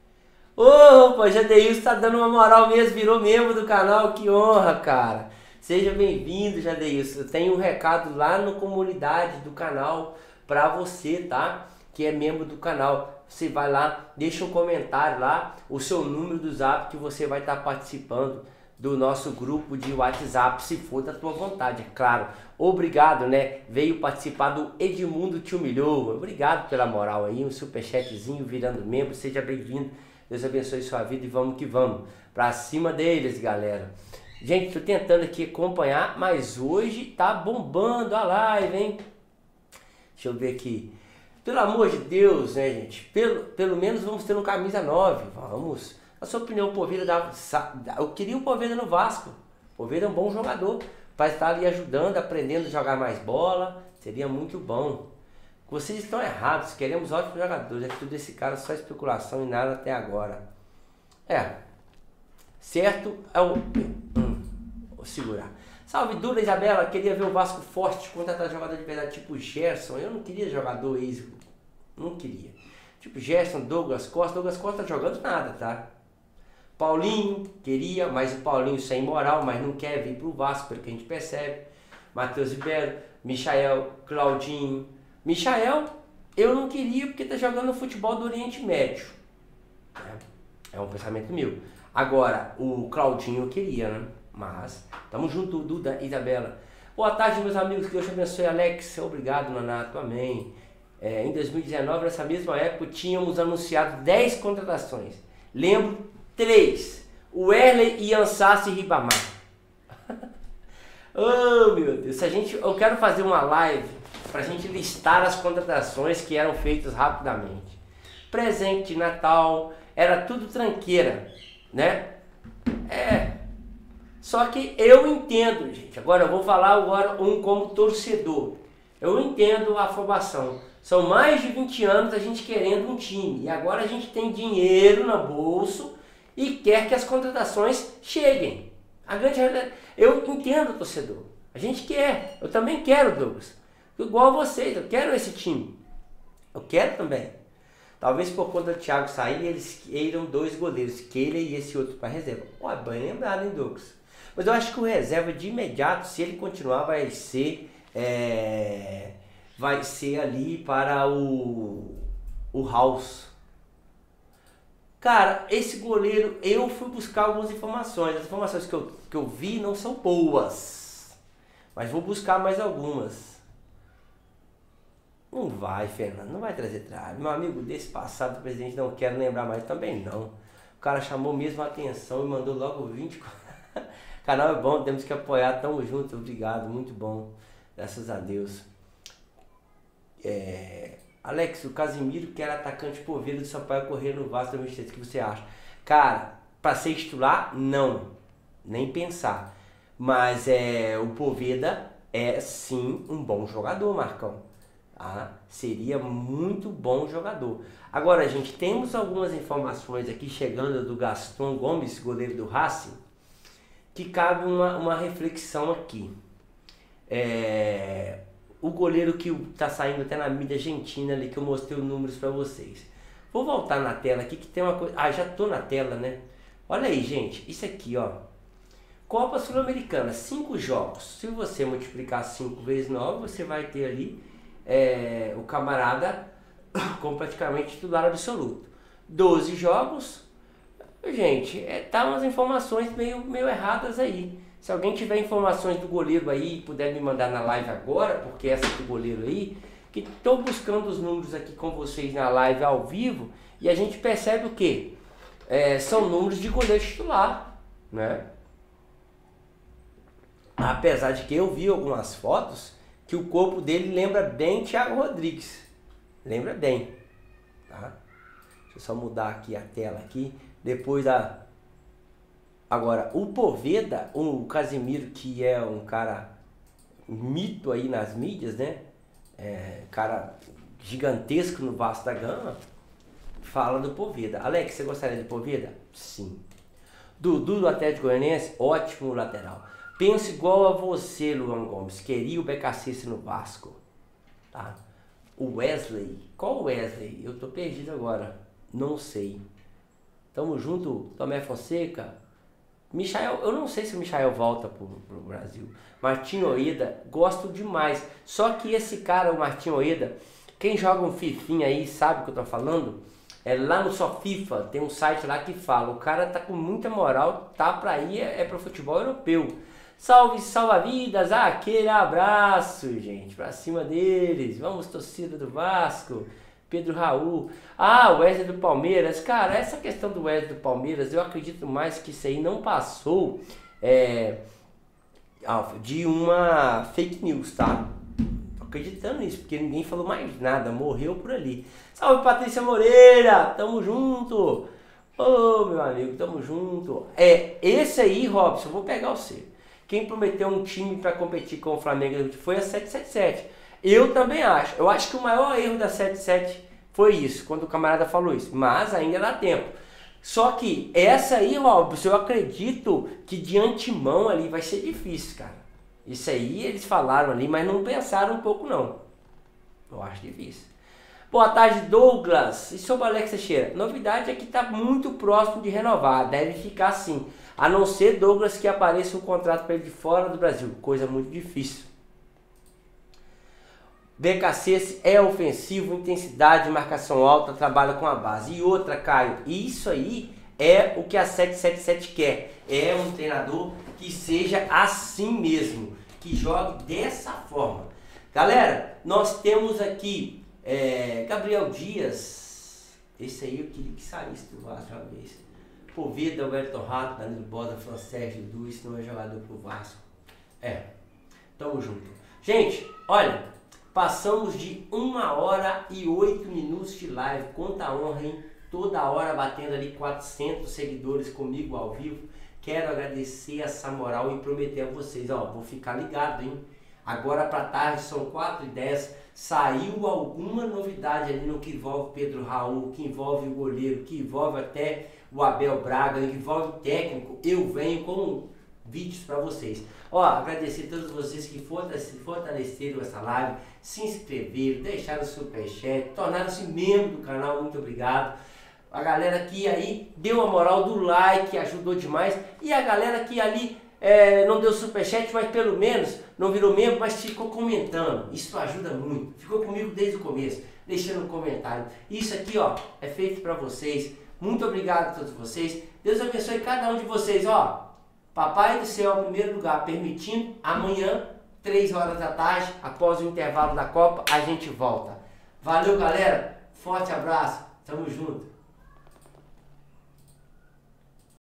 Ô, pô, Gedeilson tá dando uma moral mesmo, virou membro do canal. Que honra, cara. Seja bem-vindo, Gedeilson. Eu tenho um recado lá na comunidade do canal pra você, tá? Que é membro do canal. Você vai lá, deixa um comentário lá, o seu número do zap, que você vai estar participando do nosso grupo de WhatsApp, se for da tua vontade, é claro. Obrigado, né? Veio participar do Edmundo Te Humilhou. Obrigado pela moral aí, um superchatzinho virando membro. Seja bem-vindo. Deus abençoe sua vida e vamos que vamos. Pra cima deles, galera. Gente, tô tentando aqui acompanhar, mas hoje tá bombando a live, hein? Deixa eu ver aqui. Pelo amor de Deus, né, gente? Pelo, pelo menos vamos ter um camisa nove. Vamos. A sua opinião, o Poveda dava. Eu queria o Poveda no Vasco. O Poveda é um bom jogador. Para estar ali ajudando, aprendendo a jogar mais bola. Seria muito bom. Vocês estão errados. Queremos ótimos jogadores. É tudo esse cara, só especulação e nada até agora. É. Certo? É o. Hum, vou segurar. Salve, Dura Isabela. Queria ver o Vasco forte contratar jogador de verdade tipo Gerson. Eu não queria jogador ex. Não queria. Tipo Gerson, Douglas Costa. Douglas Costa tá jogando nada, tá? Paulinho, queria, mas o Paulinho sem moral, mas não quer vir pro Vasco, pelo que a gente percebe. Matheus Ribeiro, Michael, Claudinho. Michael, eu não queria porque tá jogando no futebol do Oriente Médio. É, é um pensamento meu. Agora, o Claudinho eu queria, né? Mas, tamo junto, Duda e Isabela. Boa tarde, meus amigos, que Deus te abençoe, Alex. Obrigado, Nanato, amém. É, em dois mil e dezenove, nessa mesma época, tínhamos anunciado dez contratações. Lembro, três. O Erley e Ansassi Ribamar. Oh, meu Deus. A gente, eu quero fazer uma live pra gente listar as contratações que eram feitas rapidamente. Presente de Natal, era tudo tranqueira, né? É... Só que eu entendo, gente, agora eu vou falar agora um como torcedor. Eu entendo a afobação. São mais de vinte anos a gente querendo um time. E agora a gente tem dinheiro no bolso e quer que as contratações cheguem. A grande realidade, eu entendo o torcedor. A gente quer. Eu também quero, Douglas. Igual a vocês, eu quero esse time. Eu quero também. Talvez por conta do Thiago sair, eles queiram dois goleiros. Keila e esse outro para reserva. Ó, bem lembrado, hein, Douglas? Mas eu acho que o reserva de imediato, se ele continuar, vai ser é, vai ser ali para o, o House. Cara, esse goleiro, eu fui buscar algumas informações. As informações que eu, que eu vi não são boas. Mas vou buscar mais algumas. Não vai, Fernando, não vai trazer trave. Meu amigo, desse passado, o presidente não quero lembrar mais também não. O cara chamou mesmo a atenção e mandou logo vinte. Canal é bom, temos que apoiar, tamo junto, obrigado, muito bom. Graças a Deus. É... Alex, o Casimiro, que era atacante Poveda do Sampaio Corrêa no Vasco dois mil e sete, o que você acha? Cara, para ser titular, não. Nem pensar. Mas é, o Poveda é sim um bom jogador, Marcão. Tá? Seria muito bom jogador. Agora, gente, temos algumas informações aqui chegando do Gaston Gomes, goleiro do Racing, que cabe uma, uma reflexão aqui. É... O goleiro que tá saindo até na mídia argentina ali, que eu mostrei os números para vocês. Vou voltar na tela aqui que tem uma coisa... Ah, já tô na tela, né? Olha aí, gente. Isso aqui, ó. Copa Sul-Americana, cinco jogos. Se você multiplicar cinco vezes nove, você vai ter ali é, o camarada com praticamente titular absoluto. doze jogos. Gente, é, tá umas informações meio, meio erradas aí. Se alguém tiver informações do goleiro aí, puder me mandar na live agora, porque essa do goleiro aí, que estou buscando os números aqui com vocês na live ao vivo, e a gente percebe o quê? É, são números de goleiro titular, né? Apesar de que eu vi algumas fotos que o corpo dele lembra bem Thiago Rodrigues. Lembra bem, tá? Deixa eu só mudar aqui a tela aqui, depois da... Agora, o Poveda, o Casimiro, que é um cara mito aí nas mídias, né? É, cara gigantesco no Vasco da Gama, fala do Poveda. Alex, você gostaria de Poveda? Sim. Dudu do Atlético Goianiense, ótimo lateral. Penso igual a você, Luan Gomes. Queria o B K C no Vasco. Tá? O Wesley. Qual Wesley? Eu tô perdido agora. Não sei. Tamo junto, Tomé Fonseca. Michael, eu não sei se o Michael volta pro, pro Brasil. Martim Oeda, gosto demais. Só que esse cara, o Martim Oeda, quem joga um fifinha aí sabe o que eu tô falando? É lá no Só FIFA, tem um site lá que fala, o cara tá com muita moral, tá pra ir, é, é pro futebol europeu. Salve, salva-vidas, aquele abraço, gente, pra cima deles. Vamos, torcida do Vasco. Pedro Raul. Ah, o Wesley do Palmeiras. Cara, essa questão do Wesley do Palmeiras, eu acredito mais que isso aí não passou é, de uma fake news, tá? Tô acreditando nisso, porque ninguém falou mais nada, morreu por ali. Salve, Patrícia Moreira, tamo junto. Ô, oh, meu amigo, tamo junto. É, esse aí, Robson, eu vou pegar você. Quem prometeu um time para competir com o Flamengo foi a sete sete sete. Eu também acho. Eu acho que o maior erro da sete sete foi isso, quando o camarada falou isso. Mas ainda dá tempo. Só que essa aí, Robson, eu acredito que de antemão ali vai ser difícil, cara. Isso aí eles falaram ali, mas não pensaram um pouco não. Eu acho difícil. Boa tarde, Douglas. E sobre o Alex Teixeira? Novidade é que está muito próximo de renovar. Deve ficar assim. A não ser, Douglas, que apareça um contrato para ele de fora do Brasil. Coisa muito difícil. B K C é ofensivo, intensidade, marcação alta, trabalha com a base. E outra, Caio, isso aí é o que a sete sete sete quer. É um treinador que seja assim mesmo, que jogue dessa forma. Galera, nós temos aqui é, Gabriel Dias. Esse aí eu queria que saísse do Vasco uma vez. Poveda, Wellington Rato, Danilo Boda, Francés, Dudu, isso não é jogador pro Vasco. É, tamo junto. Gente, olha... Passamos de uma hora e oito minutos de live. Quanta honra, hein? Toda hora batendo ali quatrocentos seguidores comigo ao vivo. Quero agradecer essa moral e prometer a vocês, ó, vou ficar ligado, hein? Agora para tarde são quatro e dez. Saiu alguma novidade ali no que envolve Pedro Raul, que envolve o goleiro, que envolve até o Abel Braga, que envolve o técnico. Eu venho com vídeos para vocês. Ó, agradecer a todos vocês que fortaleceram essa live, se inscreveram, deixaram o superchat, tornaram-se membro do canal, muito obrigado. A galera que aí deu a moral do like, ajudou demais. E a galera que ali é, não deu superchat, mas pelo menos não virou membro, mas ficou comentando. Isso ajuda muito. Ficou comigo desde o começo, deixando um comentário. Isso aqui, ó, é feito para vocês. Muito obrigado a todos vocês. Deus abençoe cada um de vocês, ó. Papai do céu, em primeiro lugar, permitindo, amanhã três horas da tarde, após o intervalo da Copa, a gente volta. Valeu, galera. Forte abraço. Tamo junto.